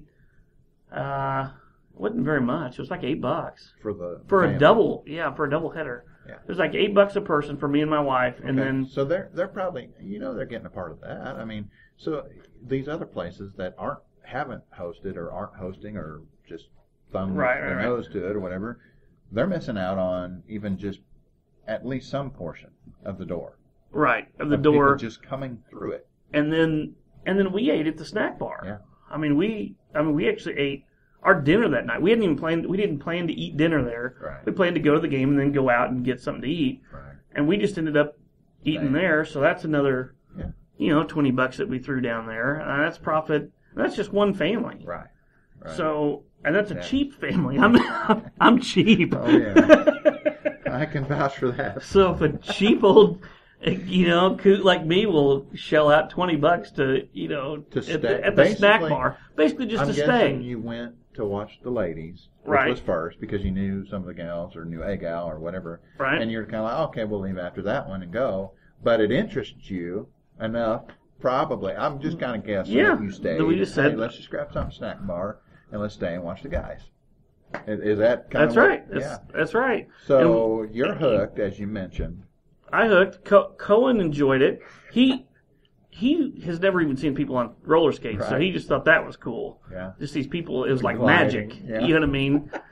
Wasn't very much. It was like $8 for a double. Yeah, for a double header. Yeah. It was like $8 a person for me and my wife, and then so they're probably they're getting a part of that. I mean, so these other places that haven't hosted or aren't hosting or just thumb their nose to it or whatever, they're missing out on even just at least some portion of the door. Right, of the door, just coming through it. And then we ate at the snack bar. Yeah. I mean we actually ate our dinner that night. We didn't plan to eat dinner there. Right. We planned to go to the game and then go out and get something to eat. Right. And we just ended up eating there. So that's another, $20 that we threw down there. That's profit. That's just one family. Right. So, and that's a cheap family. I'm cheap. Oh yeah. I can vouch for that. So if a cheap old, coot like me will shell out $20 to stay at the snack bar, basically just to stay. I'm guessing you went to watch the ladies, which was first because you knew some of the gals or knew a gal or whatever, right? And you're kind of like, okay, we'll leave after that one and go. But it interests you enough, probably. I'm just kind of guessing that you stayed. We just said, let's just grab some snack bar and let's stay and watch the guys. Is that kind That's of right. That's right. So you're hooked, as you mentioned. I hooked. Cohen enjoyed it. He has never even seen people on roller skates, so he just thought that was cool. Yeah. Just these people, it was like gliding. magic. Yeah. You know what I mean?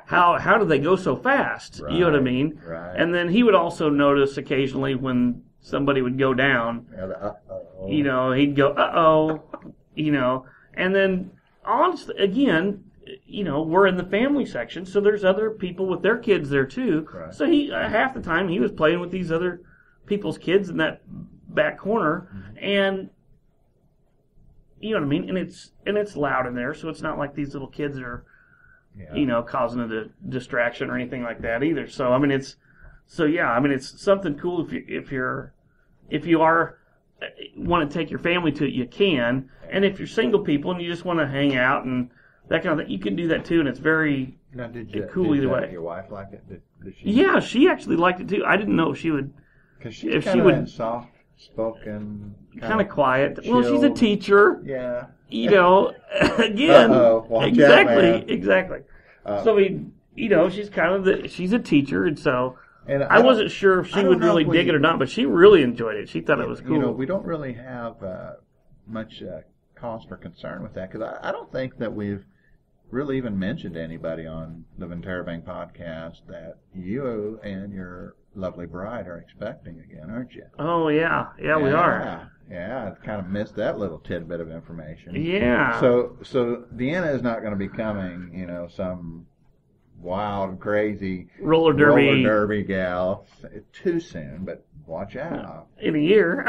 how do they go so fast? Right, you know what I mean? Right. And then he would also notice occasionally when somebody would go down, you know, he'd go, uh-oh, you know. And then, honestly, again, you know, we're in the family section, so there's other people with their kids there too. Right. So he half the time he was playing with these other people's kids in that back corner, and you know what I mean. And it's loud in there, so it's not like these little kids are, you know, causing a distraction or anything like that either. So I mean, it's something cool if you are want to take your family to it, you can. And if you're single people and you just want to hang out and that kind of thing, you can do that too, and it's very cool either way. Your wife like it? Did she? Yeah, she actually liked it too. I didn't know if she would. Because she's kind of soft-spoken, kind of quiet. chilled. Well, she's a teacher. Yeah. You know, again, exactly. So you know, she's kind of she's a teacher, and so and I wasn't sure if she would really dig it or not, but she really enjoyed it. She thought it was cool. You know, we don't really have much cause for concern with that, because I don't think that we've really even mentioned to anybody on the Venterrobang podcast that you and your lovely bride are expecting again, aren't you? Oh, yeah, we are. Yeah, I kind of missed that little tidbit of information. Yeah. So Deanna is not going to be coming, you know, some wild, crazy roller derby gal too soon, but watch out. In a year.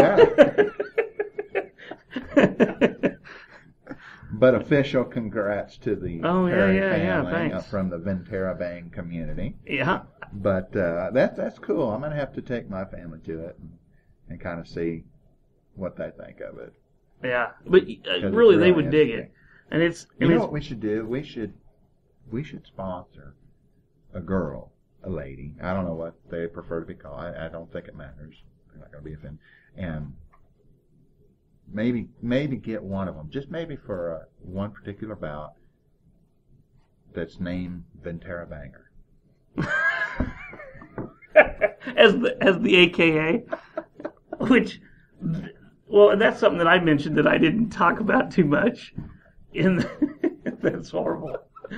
But official congrats to the family thanks. From the Venterrobang community. Yeah. But that's cool. I'm going to have to take my family to it and kind of see what they think of it. Yeah, but really they would dig it. And you know what we should do? We should sponsor a girl, a lady. I don't know what they prefer to be called. I don't think it matters. They're not going to be offended. And maybe get one of them, just maybe for one particular bout that's named Venterrobanger. as the AKA, which, well, that's something that I mentioned that I didn't talk about too much. That's horrible.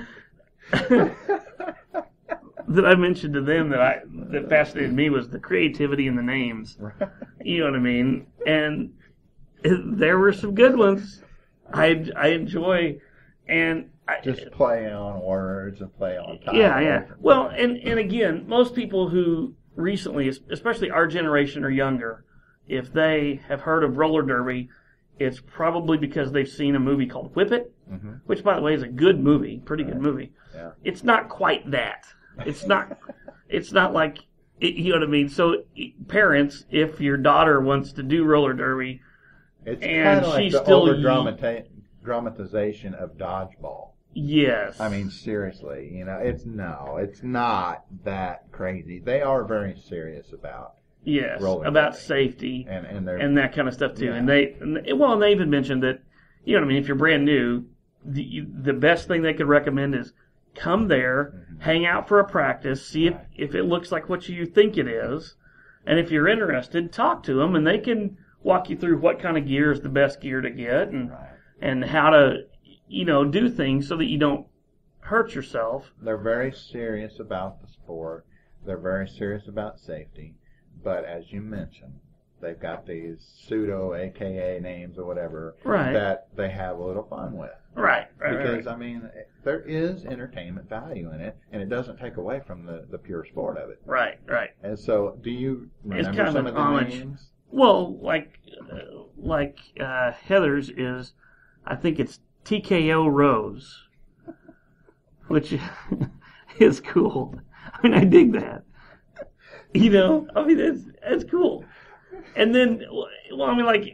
That I mentioned to them that fascinated me was the creativity in the names. You know what I mean? And there were some good ones. I enjoy, and just play on words and play on titles. Yeah. Well, and again, most people who recently, especially our generation or younger, if they have heard of roller derby, it's probably because they've seen a movie called Whip It, which, by the way, is a good movie, pretty good movie. Yeah. It's not quite that. It's not like, you know what I mean? So, parents, if your daughter wants to do roller derby, it's and kind of like she's the still dramatization of dodgeball. Yes. I mean, seriously, you know, it's not that crazy. They are very serious about about safety and that kind of stuff too. Yeah. And they even mentioned that, you know what I mean, if you're brand new, the best thing they could recommend is come there, hang out for a practice, see if it looks like what you think it is, and if you're interested, talk to them, and they can walk you through what kind of gear is the best gear to get and how to, you know, do things so that you don't hurt yourself. They're very serious about the sport. They're very serious about safety. But as you mentioned, they've got these pseudo AKA names or whatever that they have a little fun with. Right. Because, I mean, there is entertainment value in it, and it doesn't take away from the pure sport of it. Right. And so, do you remember it's kind some of of the homage. names? Well, like Heather's is, I think it's TKO Rose, which is cool. I mean, I dig that. You know, I mean, that's cool. And then, well, I mean, like,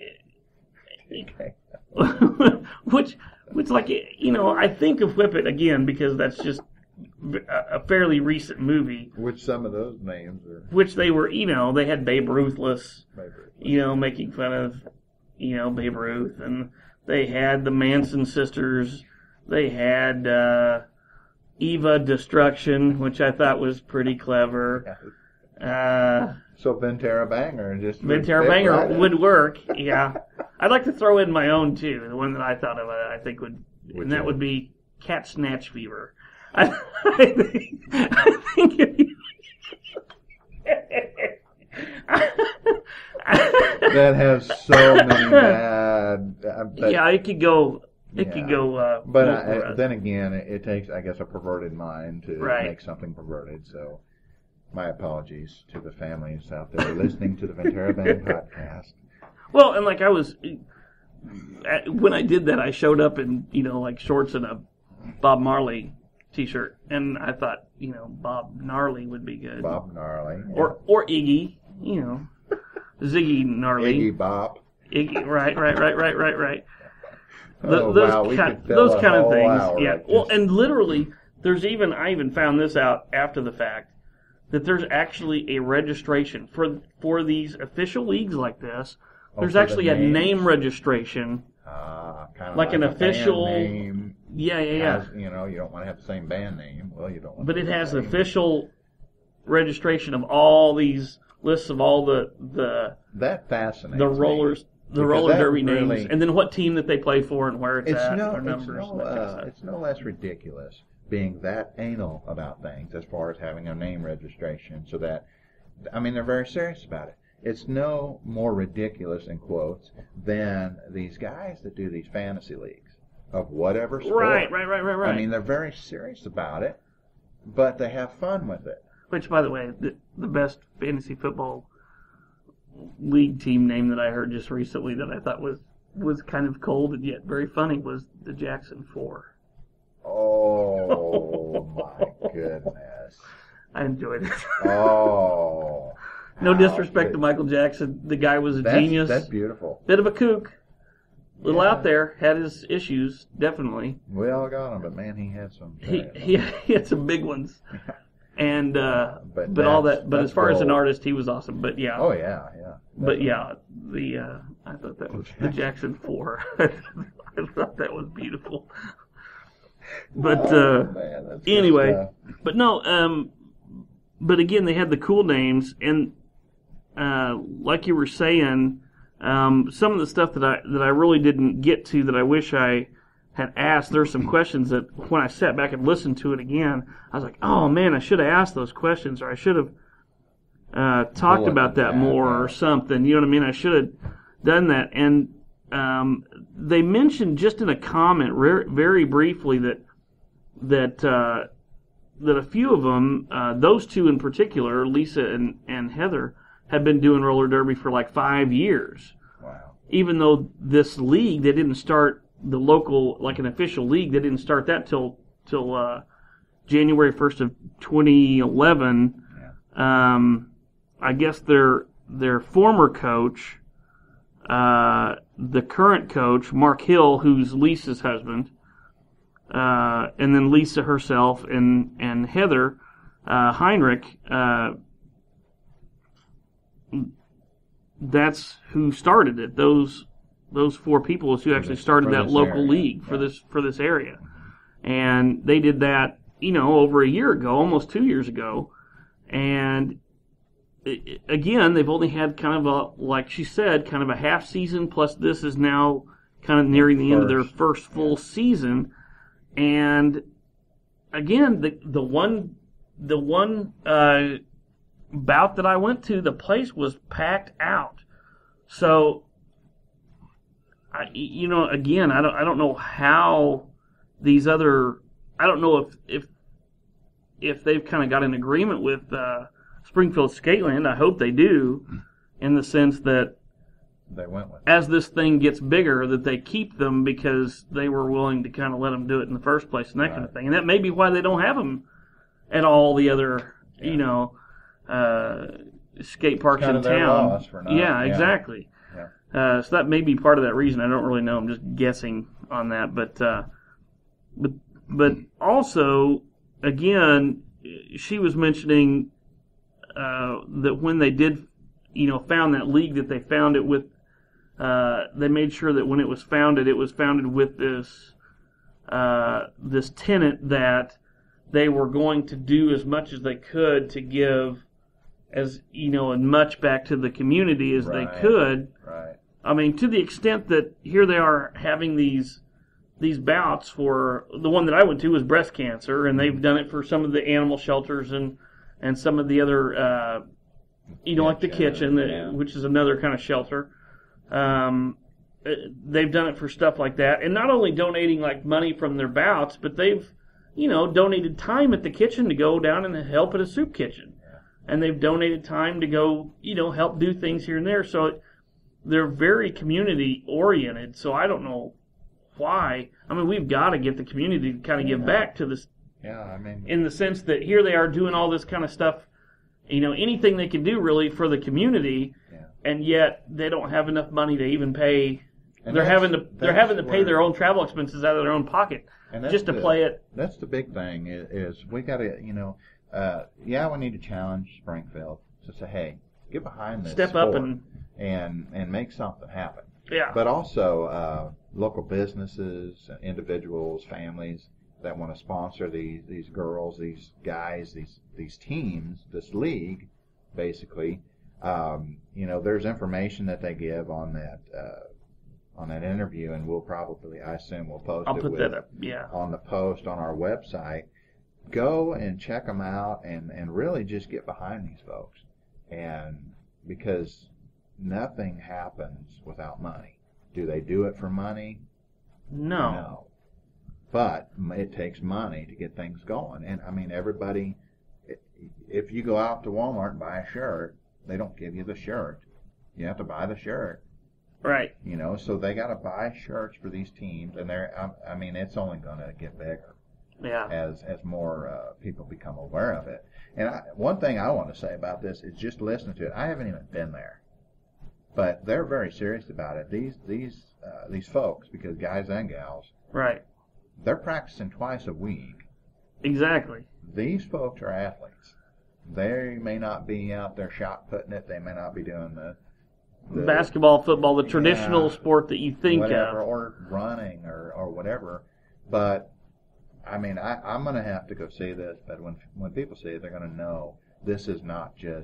which like, you know, I think of Whip It again because that's just a fairly recent movie. Which some of those names are. Which they were, you know, they had Babe Ruthless, you know, making fun of, you know, Babe Ruth. And they had the Manson sisters. They had Eva Destruction, which I thought was pretty clever. So Venterrobanger would work, yeah. I'd like to throw in my own, too. The one that I thought of, I think would, and that would be Cat Snatch Fever. I think if you... That has so many bad. Yeah, it could go. It could go. But then again, it takes, I guess, a perverted mind to Right. make something perverted. So, my apologies to the families out there listening to the Venterrobang podcast. Well, and like I was, when I did that, I showed up in like shorts and a Bob Marley T-shirt, and I thought Bob Gnarly would be good. Bob Gnarly. Or Iggy, Ziggy Gnarly. Iggy Bop. Iggy, right. Oh, those wow, we kind, could fill those a kind of whole things. hour Yeah. like Well, this. and literally, I even found this out after the fact, that there's actually a registration for these official leagues like this. There's for the actually a names? name registration. Kind of Like an a band official- name. Yeah. Has, you don't want to have the same band name. Well, you don't want But to it have has the an same- official registration of all these lists of all the That fascinates rollers, the Because roller that derby really- names, and then what team that they play for and where it's at, their numbers. and that kind of stuff. It's no less ridiculous being that anal about things as far as having a name registration. So that, they're very serious about it. It's no more ridiculous, in quotes, than these guys that do these fantasy leagues of whatever sport. Right. They're very serious about it, but they have fun with it. Which, by the way, the best fantasy football league team name that I heard just recently that I thought was kind of cold and yet very funny was the Jackson 4. Oh, my goodness. I enjoyed it. Oh. No how disrespect to good. Michael Jackson. The guy was a genius. That's beautiful. Bit of a kook. Little Yeah. out there. Had his issues, definitely. We all got him, but man, he had some. He had some big ones. And But all that. But that's as far as an gold. artist, he was awesome. But yeah. Oh yeah. But yeah, I thought that was the Jackson 4. I thought that was beautiful. But Man, that's good anyway, stuff. but no, but again, they had the cool names, and like you were saying, some of the stuff that I really didn't get to that I wish I had asked. There's some questions that when I sat back and listened to it again, I was like, oh man, I should have asked those questions, or I should have talked Bullet about that that, more, yeah. or something. You know what I mean? I should have done that. And they mentioned just in a comment, very briefly, that a few of them, those two in particular, Lisa and Heather, have been doing roller derby for like 5 years. Wow. Even though this league, they didn't start the local, like an official league, they didn't start that till January 1st of 2011. Yeah. I guess their former coach, the current coach, Mark Hill, who's Lisa's husband, and then Lisa herself and Heather Heinrich, that's who started it. Those four people is who actually started that local area. league for this area, and they did that over a year ago, almost 2 years ago, and again they've only had kind of like she said, kind of a half season. Plus this is now kind of nearing the end of their first full season. And again, the one bout that I went to, the place was packed out. So, again, I don't know how these other. I don't know if they've kind of got an agreement with Springfield Skateland. I hope they do, in the sense that They went with. as this thing gets bigger, that they keep them because they were willing to kind of let them do it in the first place and that kind of thing. And that may be why they don't have them at all the other, skate parks Kind in of their town. loss for not- Yeah, yeah. exactly. Yeah. So that may be part of that reason. I don't really know. I'm just guessing on that. But also, again, she was mentioning that when they did, found that league, that they found it with. They made sure that when it was founded with this this tenet that they were going to do as much as they could to give as much back to the community as they could. Right. I mean, to the extent that here they are having these these bouts for, the one that I went to was breast cancer, and they've done it for some of the animal shelters and some of the other, like the kitchen, which is another kind of shelter. They've done it for stuff like that, and not only donating like money from their bouts, but they've, donated time at the kitchen to go down and help at a soup kitchen, and they've donated time to go, help do things here and there. So they're very community oriented. So I don't know why. I mean, we've got to get the community to kind of give back to this. Yeah, I mean, in the sense that here they are doing all this kind of stuff, anything they can do really for the community, and yet they don't have enough money to even pay. And they're having to pay their own travel expenses out of their own pocket just to play it. That's the big thing is we got to, we need to challenge Springfield to say, hey, get behind this, step up and make something happen. Yeah. But also local businesses, individuals, families that want to sponsor these girls, these guys, these teams, this league, basically. There's information that they give on that interview, and I assume we'll post that up, on the post on our website. Go and check them out and really just get behind these folks. And because nothing happens without money. Do they do it for money? No. But it takes money to get things going. And I mean, everybody, if you go out to Walmart and buy a shirt, they don't give you the shirt. You have to buy the shirt. Right. So they got to buy shirts for these teams, and it's only going to get bigger. Yeah. As more people become aware of it. And one thing I want to say about this is just listening to it. I haven't even been there, but they're very serious about it. These folks, because guys and gals, right, they're practicing twice a week. Exactly. These folks are athletes. They may not be out there shot putting it. They may not be doing the basketball, football, the traditional sport that you think whatever, of, or running or whatever. But I mean, I'm going to have to go see this. But when people see it, they're going to know this is not the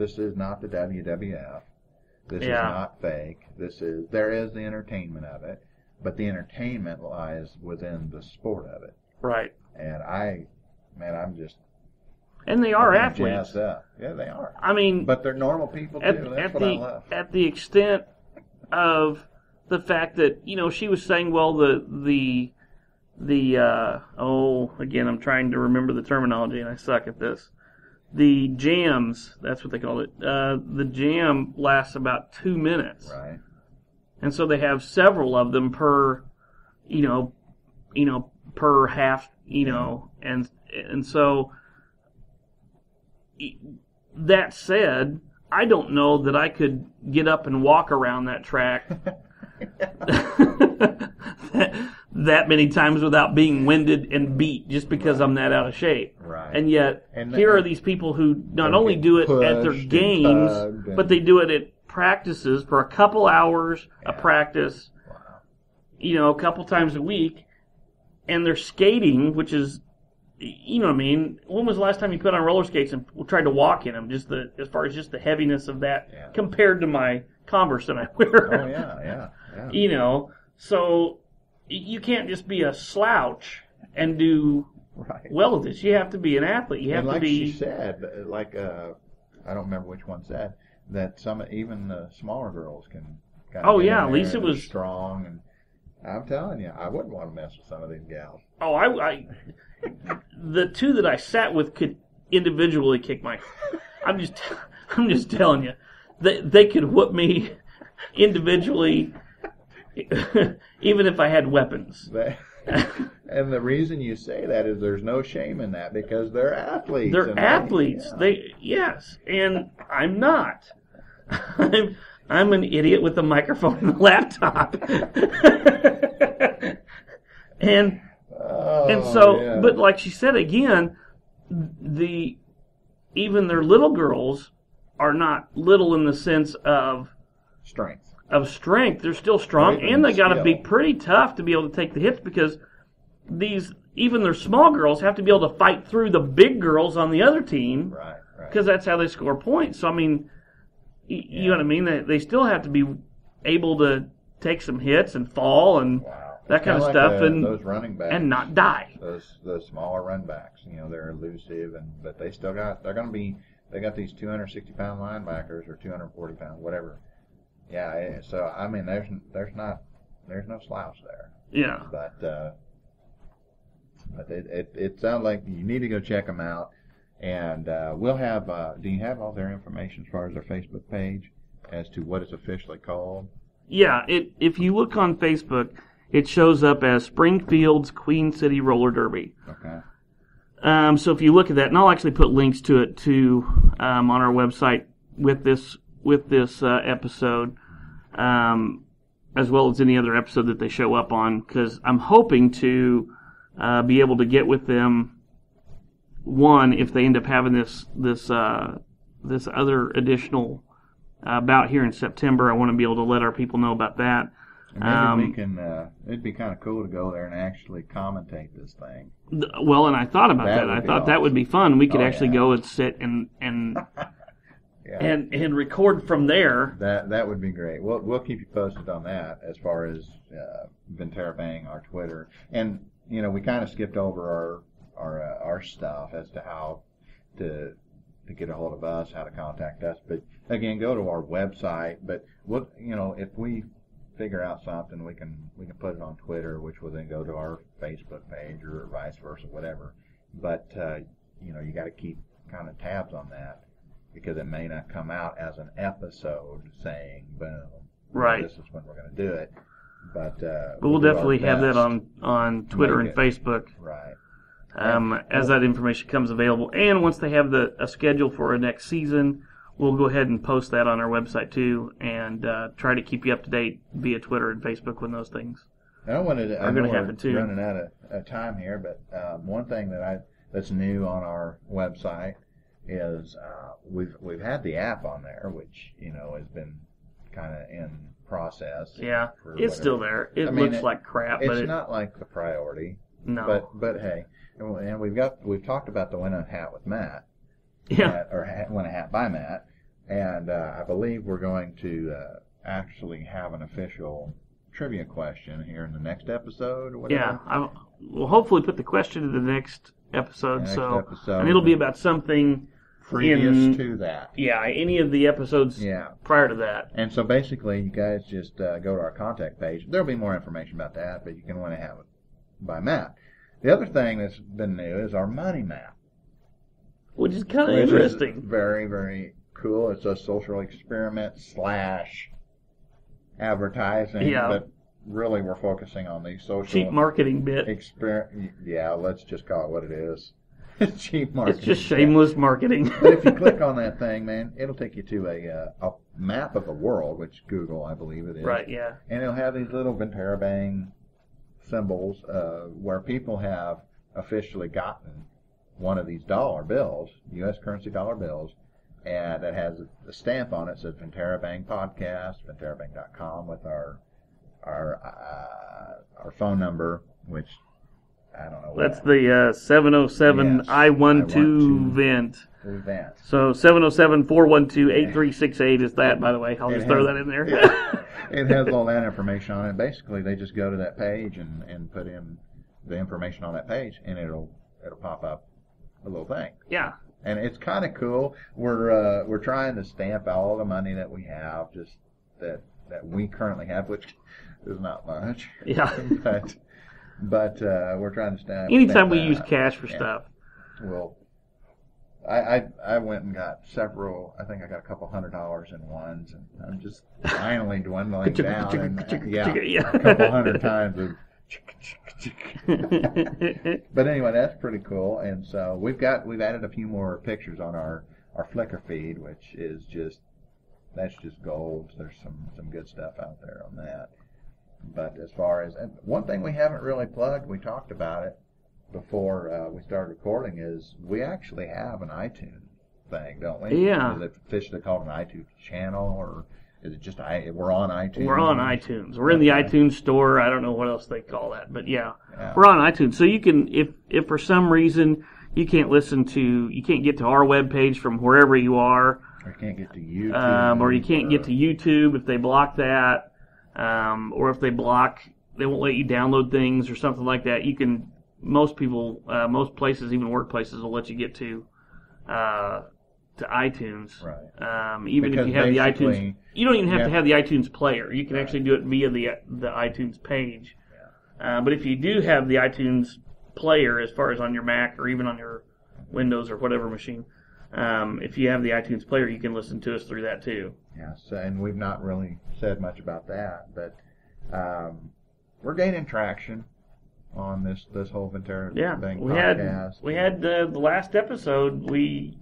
WWF. This is not fake. There is the entertainment of it, but the entertainment lies within the sport of it. Right. And I'm just. And they are athletes. Jazzed up. Yeah, they are. I mean, but they're normal people too. That's what I love. At the extent of the fact that she was saying, well, again, I'm trying to remember the terminology and I suck at this. The jams, that's what they call it. The jam lasts about 2 minutes. Right. And so they have several of them per per half, and so that said, I don't know that I could get up and walk around that track that many times without being winded and beat just because I'm that out of shape. Right. And yet, here are these people who not only do it at their games, but they do it at practices for a couple hours a practice, a couple times a week, and they're skating, which is, what I mean? When was the last time you put on roller skates and tried to walk in them? As far as just the heaviness of that compared to my Converse that I wear. Oh yeah. So you can't just be a slouch and do well with this. You have to be an athlete. You have to be. She said, I don't remember which one said that even the smaller girls can. At least it was strong, and I'm telling you, I wouldn't want to mess with some of these gals. Oh, I the two that I sat with could individually kick my. I'm just telling you, they could whoop me individually, even if I had weapons. And the reation you say that is there's no shame in that because they're athletes. They're athletes. Yes, and I'm not. I'm an idiot with a microphone and a laptop. But like she said again, even their little girls are not little in the sense of strength. They're still strong, and they got to be pretty tough to be able to take the hits because even their small girls have to be able to fight through the big girls on the other team. Right. Because that's how they score points. So I mean, you know what I mean? They still have to be able to take some hits and fall, and that kind of Kinda stuff, like those running backs, and not die. Those smaller run backs. They're elusive, but they still got. They got these 260-pound linebackers or 240 pounds, whatever. Yeah. So I mean, there's no slouch there. Yeah. But it sounds like you need to go check them out, and we'll have. Do you have all their information as far as their Facebook page as to what it's officially called? Yeah. If you look on Facebook, it shows up as Springfield's Queen City Roller Derby. Okay. So if you look at that, and I'll actually put links to it too on our website with this episode, as well as any other episode that they show up on, because I'm hoping to be able to get with them. One, if they end up having this other additional bout here in September, I want to be able to let our people know about that. Maybe we can. It'd be kind of cool to go there and actually commentate this thing. Well, and I thought about that. I thought that would be fun. We could actually go and sit and yeah. and record from there. That would be great. We'll keep you posted on that as far as Venterrobang, our Twitter, and we kind of skipped over our stuff as to how to get a hold of us, how to contact us. But again, go to our website. But if we figure out something, we can put it on Twitter, which will then go to our Facebook page or vice versa, whatever. But you got to keep kind of tabs on that, because it may not come out as an episode saying boom, right, this is when we're going to do it. But we'll definitely have that on Twitter and Facebook, right, as that information comes available. And once they have a schedule for a next season, we'll go ahead and post that on our website too, and try to keep you up to date via Twitter and Facebook when those things are going to happen too. Running out of time here, but one thing that's new on our website is we've had the app on there, which has been kind of in process. Yeah, it's still there. It looks like crap, but it's not like the priority. No, but hey, and we've talked about the Win a Hat with Matt. Yeah, or Win a Hat by Matt, and I believe we're going to actually have an official trivia question here in the next episode or whatever. Yeah, we'll hopefully put the question in the next episode. And it'll be about something previous to that. Yeah, any of the episodes prior to that. And so basically, you guys just go to our contact page. There'll be more information about that, but you can Win a Hat by Matt. The other thing that's been new is our money map, which is kind of interesting. Very, very cool. It's a social experiment / advertising, but really we're focusing on the social cheap marketing bit. Yeah, let's just call it what it is. Cheap marketing. It's just shameless marketing. But if you click on that thing, man, it'll take you to a map of the world, which Google, I believe it is. Right. Yeah. And it'll have these little Venterrobang symbols where people have officially gotten one of these dollar bills, U.S. currency dollar bills, and that has a stamp on it that says Venterrobang Podcast, Venterrobang.com, with our phone number, which I don't know. That's the 707 I12 Vent. So 707-412-8368 is that, by the way. I'll just throw that in there. It has all that information on it. Basically, they just go to that page and put in the information on that page, and it'll pop up a little thing. Yeah. And it's kind of cool. We're trying to stamp all the money that we have, just that we currently have, which is not much. Yeah. But we're trying to stamp. Anytime we use cash for stuff. Well, I went and got several. I think I got a couple $100 in ones, and I'm just finally dwindling down. And, a couple hundred times of. But anyway, that's pretty cool. And so we've added a few more pictures on our Flickr feed, which is that's just gold. There's some good stuff out there on that. But as far as one thing we haven't really plugged, we talked about it before we started recording, is we actually have an iTunes thing, don't we? Yeah. Is it officially called an iTunes channel, or is it just we're on iTunes? We're on iTunes. We're in the iTunes store. I don't know what else they call that, but yeah. We're on iTunes. So you can, if for some reason you can't get to our webpage from wherever you are, or you can't get to YouTube, or you can't get to YouTube if they block that. Or if they block let you download things or something like that, you can. Most people, most places, even workplaces, will let you get to iTunes. Right. Even Because if you have the basically, iTunes, you don't even have to have the iTunes player. You can actually do it via the iTunes page. But if you do have the iTunes player, as far as on your Mac or even on your Windows or whatever machine, if you have the iTunes player, you can listen to us through that too. Yes, and we've not really said much about that, but we're gaining traction on this whole Venterrobangers podcast. We had the last episode. We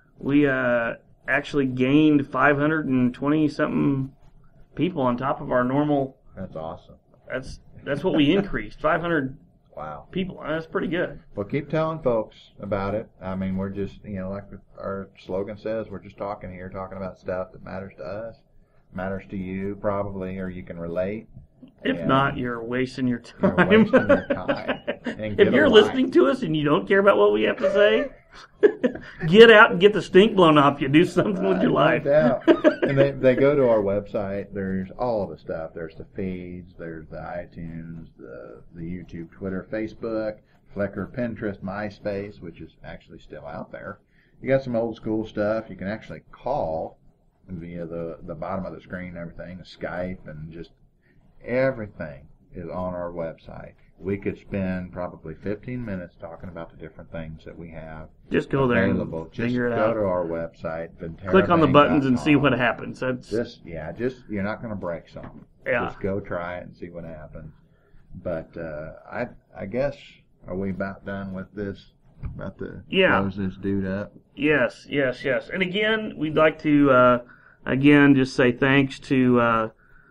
actually gained 520 something people on top of our normal. That's awesome. That's what we increased. 500 Wow. people. That's pretty good. Well, keep telling folks about it. I mean, we're just, like our slogan says, we're just talking about stuff that matters to us, matters to you probably, or you can relate. If not, you're wasting your time. You're wasting your time. And If you're listening to us and you don't care about what we have to say, get out and get the stink blown off you. Do something with your life. No doubt. And they go to our website. There's all of the stuff. There's the feeds. There's the iTunes, the YouTube, Twitter, Facebook, Flickr, Pinterest, MySpace, which is actually still out there. You got some old school stuff. You can actually call via the bottom of the screen and everything, Skype, and just everything is on our website. We could spend probably 15 minutes talking about the different things that we have. Just go there and figure it out. Go to our website. Click on the buttons and see what happens. You're not going to break something. Yeah. Just go try it and see what happens. But I guess, are we about done with this? About to close this dude up? Yes. And again, we'd like to just say thanks to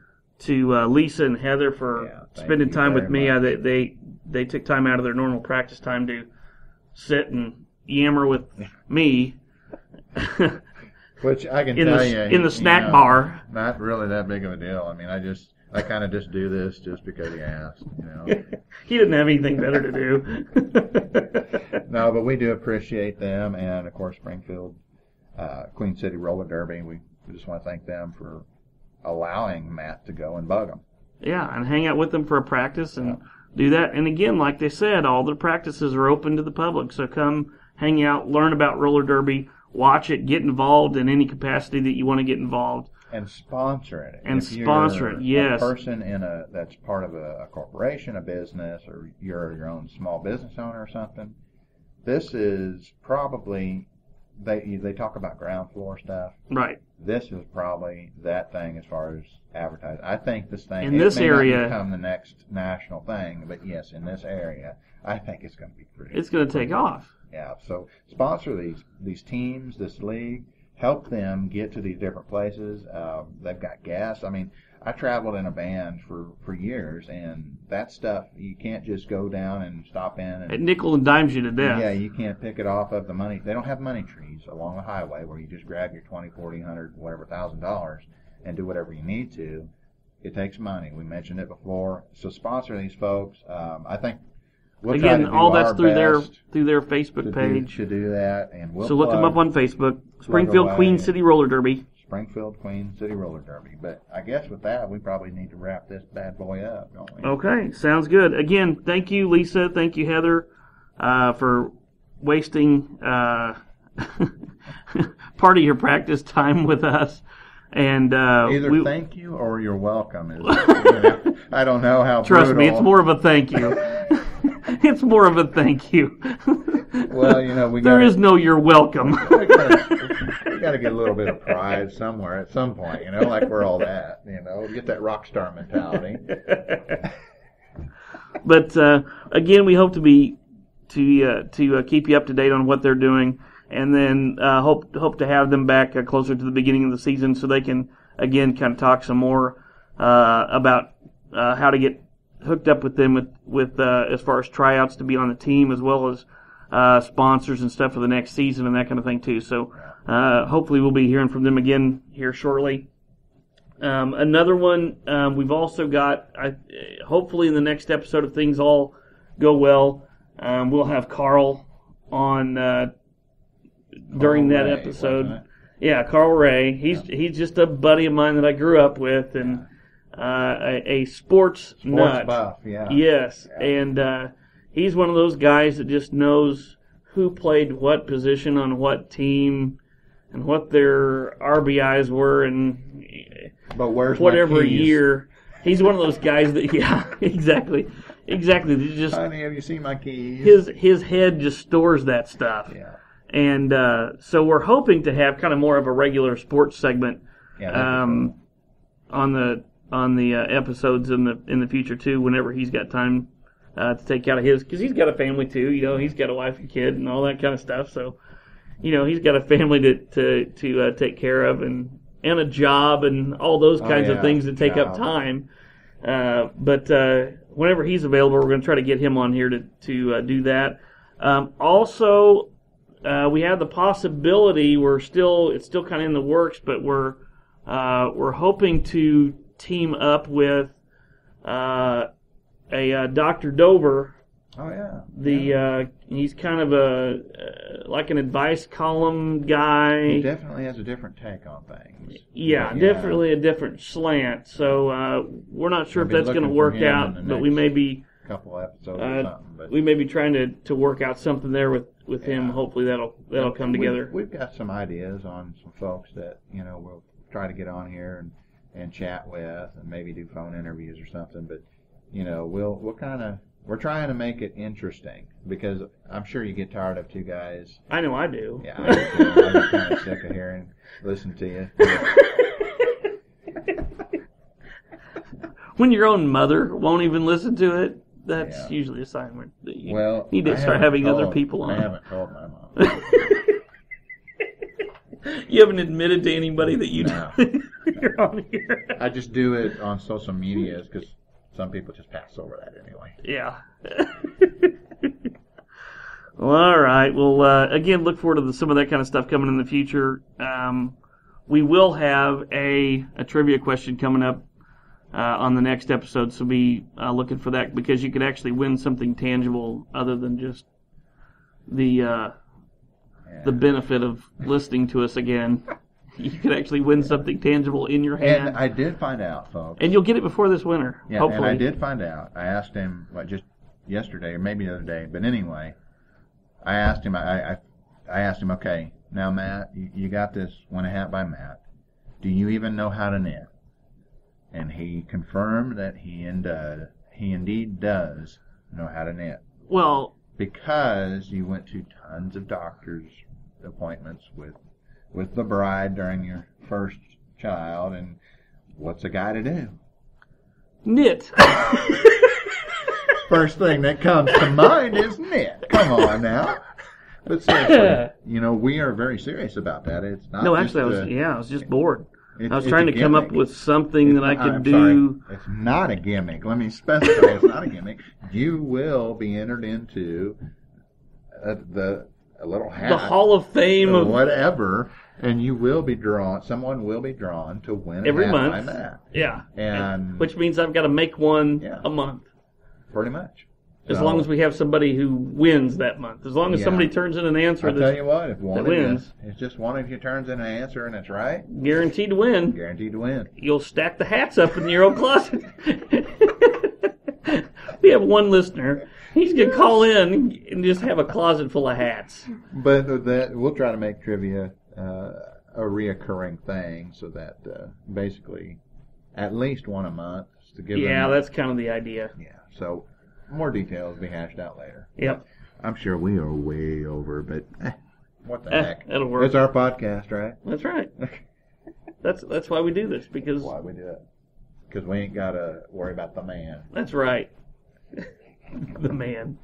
Lisa and Heather for spending time with me. They took time out of their normal practice time to sit and yammer with me. Which I can tell you, in the snack bar. Not really that big of a deal. I mean, I kind of just do this just because he asked. He didn't have anything better to do. No, but we do appreciate them, and of course Springfield, Queen City Roller Derby. We just want to thank them for allowing Matt to go and bug them. Yeah, and hang out with them for a practice and do that. And again, like they said, all the practices are open to the public. So come hang out, learn about roller derby, watch it, get involved in any capacity that you want to get involved. And sponsor it. Yes. A person that's part of a corporation, a business, or you're your own small business owner or something, this is probably, they talk about ground floor stuff. Right. This is probably that thing as far as advertising. I think this thing in this area not become the next national thing, but yes, in this area, I think it's going to be pretty. It's going to take off. Yeah. So sponsor these teams, this league, help them get to these different places. They've got gas. I mean, I traveled in a band for years, and that stuff, you can't just go down and stop in. And, it nickel and dimes you to death. Yeah, you can't pick it off of the money. They don't have money trees along the highway where you just grab your $20, $40, $100, whatever, $1,000 and do whatever you need to. It takes money. We mentioned it before. So sponsor these folks. I think we'll try to do all that's our through their Facebook page. To do that, and so look them up on Facebook. Springfield Queen City Roller Derby. Springfield Queen City Roller Derby. But I guess with that, we probably need to wrap this bad boy up, don't we? Okay, sounds good. Again, thank you, Lisa. Thank you, Heather, for wasting part of your practice time with us. And either thank you or you're welcome. I don't know how. Trust me, it's more of a thank you. It's more of a thank you. Well, there is no you're welcome. We got to get a little bit of pride somewhere at some point, like we're all that, get that rock star mentality. But again, we hope to keep you up to date on what they're doing, and then hope to have them back closer to the beginning of the season so they can again kind of talk some more about how to get hooked up with them with as far as tryouts to be on the team, as well as sponsors and stuff for the next season and that kind of thing too. So hopefully we'll be hearing from them again here shortly. Another one we've also got, hopefully in the next episode, if things all go well, we'll have Carl on during that episode. Yeah, C.A.R.E. He's just a buddy of mine that I grew up with, and a sports nut. Buff, yeah. Yes, Yeah. and he's one of those guys that just knows who played what position on what team and what their RBIs were and But where's whatever my keys? year. He's one of those guys that, yeah, exactly. That just, Honey, have you seen my keys? his head just stores that stuff. Yeah. And so we're hoping to have kind of more of a regular sports segment on the episodes in the future too. Whenever he's got time to take out of his, because he's got a family too. He's got a wife and kid and all that kind of stuff. So he's got a family to take care of and a job and all those kinds of things that take up time. But whenever he's available, we're going to try to get him on here to do that. Also, we have the possibility. It's still kind of in the works, but we're hoping to team up with a Dr. Dover. Oh yeah. He's kind of like an advice column guy. He definitely has a different take on things. Yeah, definitely a different slant. So we're not sure if We'll be that's going to looking for work him in out, the but we next may be couple episodes or something. But we may be trying to work out something there with him. Hopefully that'll come together. We've got some ideas on some folks that we'll try to get on here and chat with, and maybe do phone interviews or something. But we're trying to make it interesting, because I'm sure you get tired of two guys. I know I do. Yeah, I get kind of sick of listening to you. When your own mother won't even listen to it, that's usually a sign that you need to start having other people on. I haven't told my mom. You haven't admitted to anybody that you're on here. I just do it on social media because some people just pass over that anyway. Yeah. Well, all right. Well, again, look forward to some of that kind of stuff coming in the future. We will have a trivia question coming up on the next episode, so be looking for that, because you could actually win something tangible other than just the benefit of listening to us again. You could actually win something tangible in your hand. And I did find out, folks. And you'll get it before this winter, hopefully. And I did find out. I asked him just yesterday or maybe the other day, but anyway, I asked him. I asked him, okay, now Matt, you got this Win a Hat by Matt. Do you even know how to knit? And he confirmed that he indeed does know how to knit. Well, because you went to tons of doctor's appointments with the bride during your first child, and what's a guy to do? Knit. First thing that comes to mind is knit. Come on now. But seriously, we are very serious about that. It's not. No, just actually, I was just bored. I was it's trying a to come up gimmick. with something that I could I'm do. Sorry. It's not a gimmick. Let me specify. It's not a gimmick. You will be entered into a little hat, The Hall of Fame of whatever, and you will be drawn. Someone will be drawn to win every a hat month. by Matt. Yeah, and which means I've got to make one a month. Pretty much. As long as we have somebody who wins that month. As long as somebody turns in an answer I'll tell you what, if one that of wins, you, it's just one of you turns in an answer and it's right, guaranteed to win. Guaranteed to win. You'll stack the hats up in your old closet. We have one listener. He's going to call in and just have a closet full of hats. But we'll try to make trivia a reoccurring thing, so that basically at least one a month to give them. That's kind of the idea. Yeah. So more details will be hashed out later. Yep. I'm sure we are way over, but what the heck? That'll work. It's our podcast, right? That's right. That's why we do this, because That's why we do it. Because we ain't got to worry about the man. That's right. The man.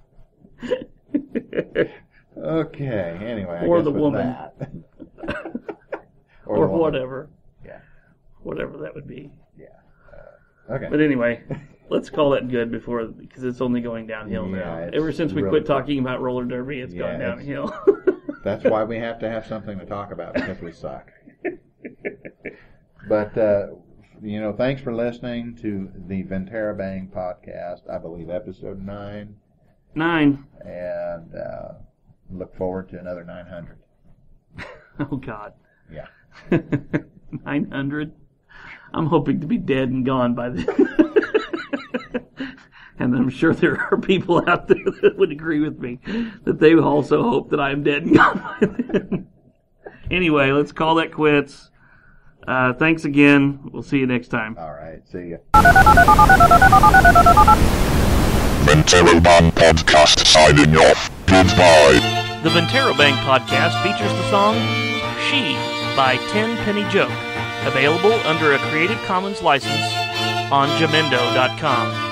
Okay. Anyway, Or I guess the with woman. that. Or the woman. whatever. Yeah. Whatever that would be. Yeah. Okay. But anyway, let's call that good because it's only going downhill now. Ever since we quit talking about roller derby, it's gone downhill. That's why we have to have something to talk about, because we suck. But, thanks for listening to the Venterrobang podcast, I believe episode 9. 9. And look forward to another 900. Oh, God. Yeah. 900? I'm hoping to be dead and gone by then. And I'm sure there are people out there that would agree with me that they also hope that I'm dead and gone by then. Anyway, let's call that quits. Thanks again. We'll see you next time. All right. See ya. Venterrobang Podcast signing off. Goodbye. The Venterrobang Podcast features the song She by Tenpenny Joke, available under a Creative Commons license on Jamendo.com.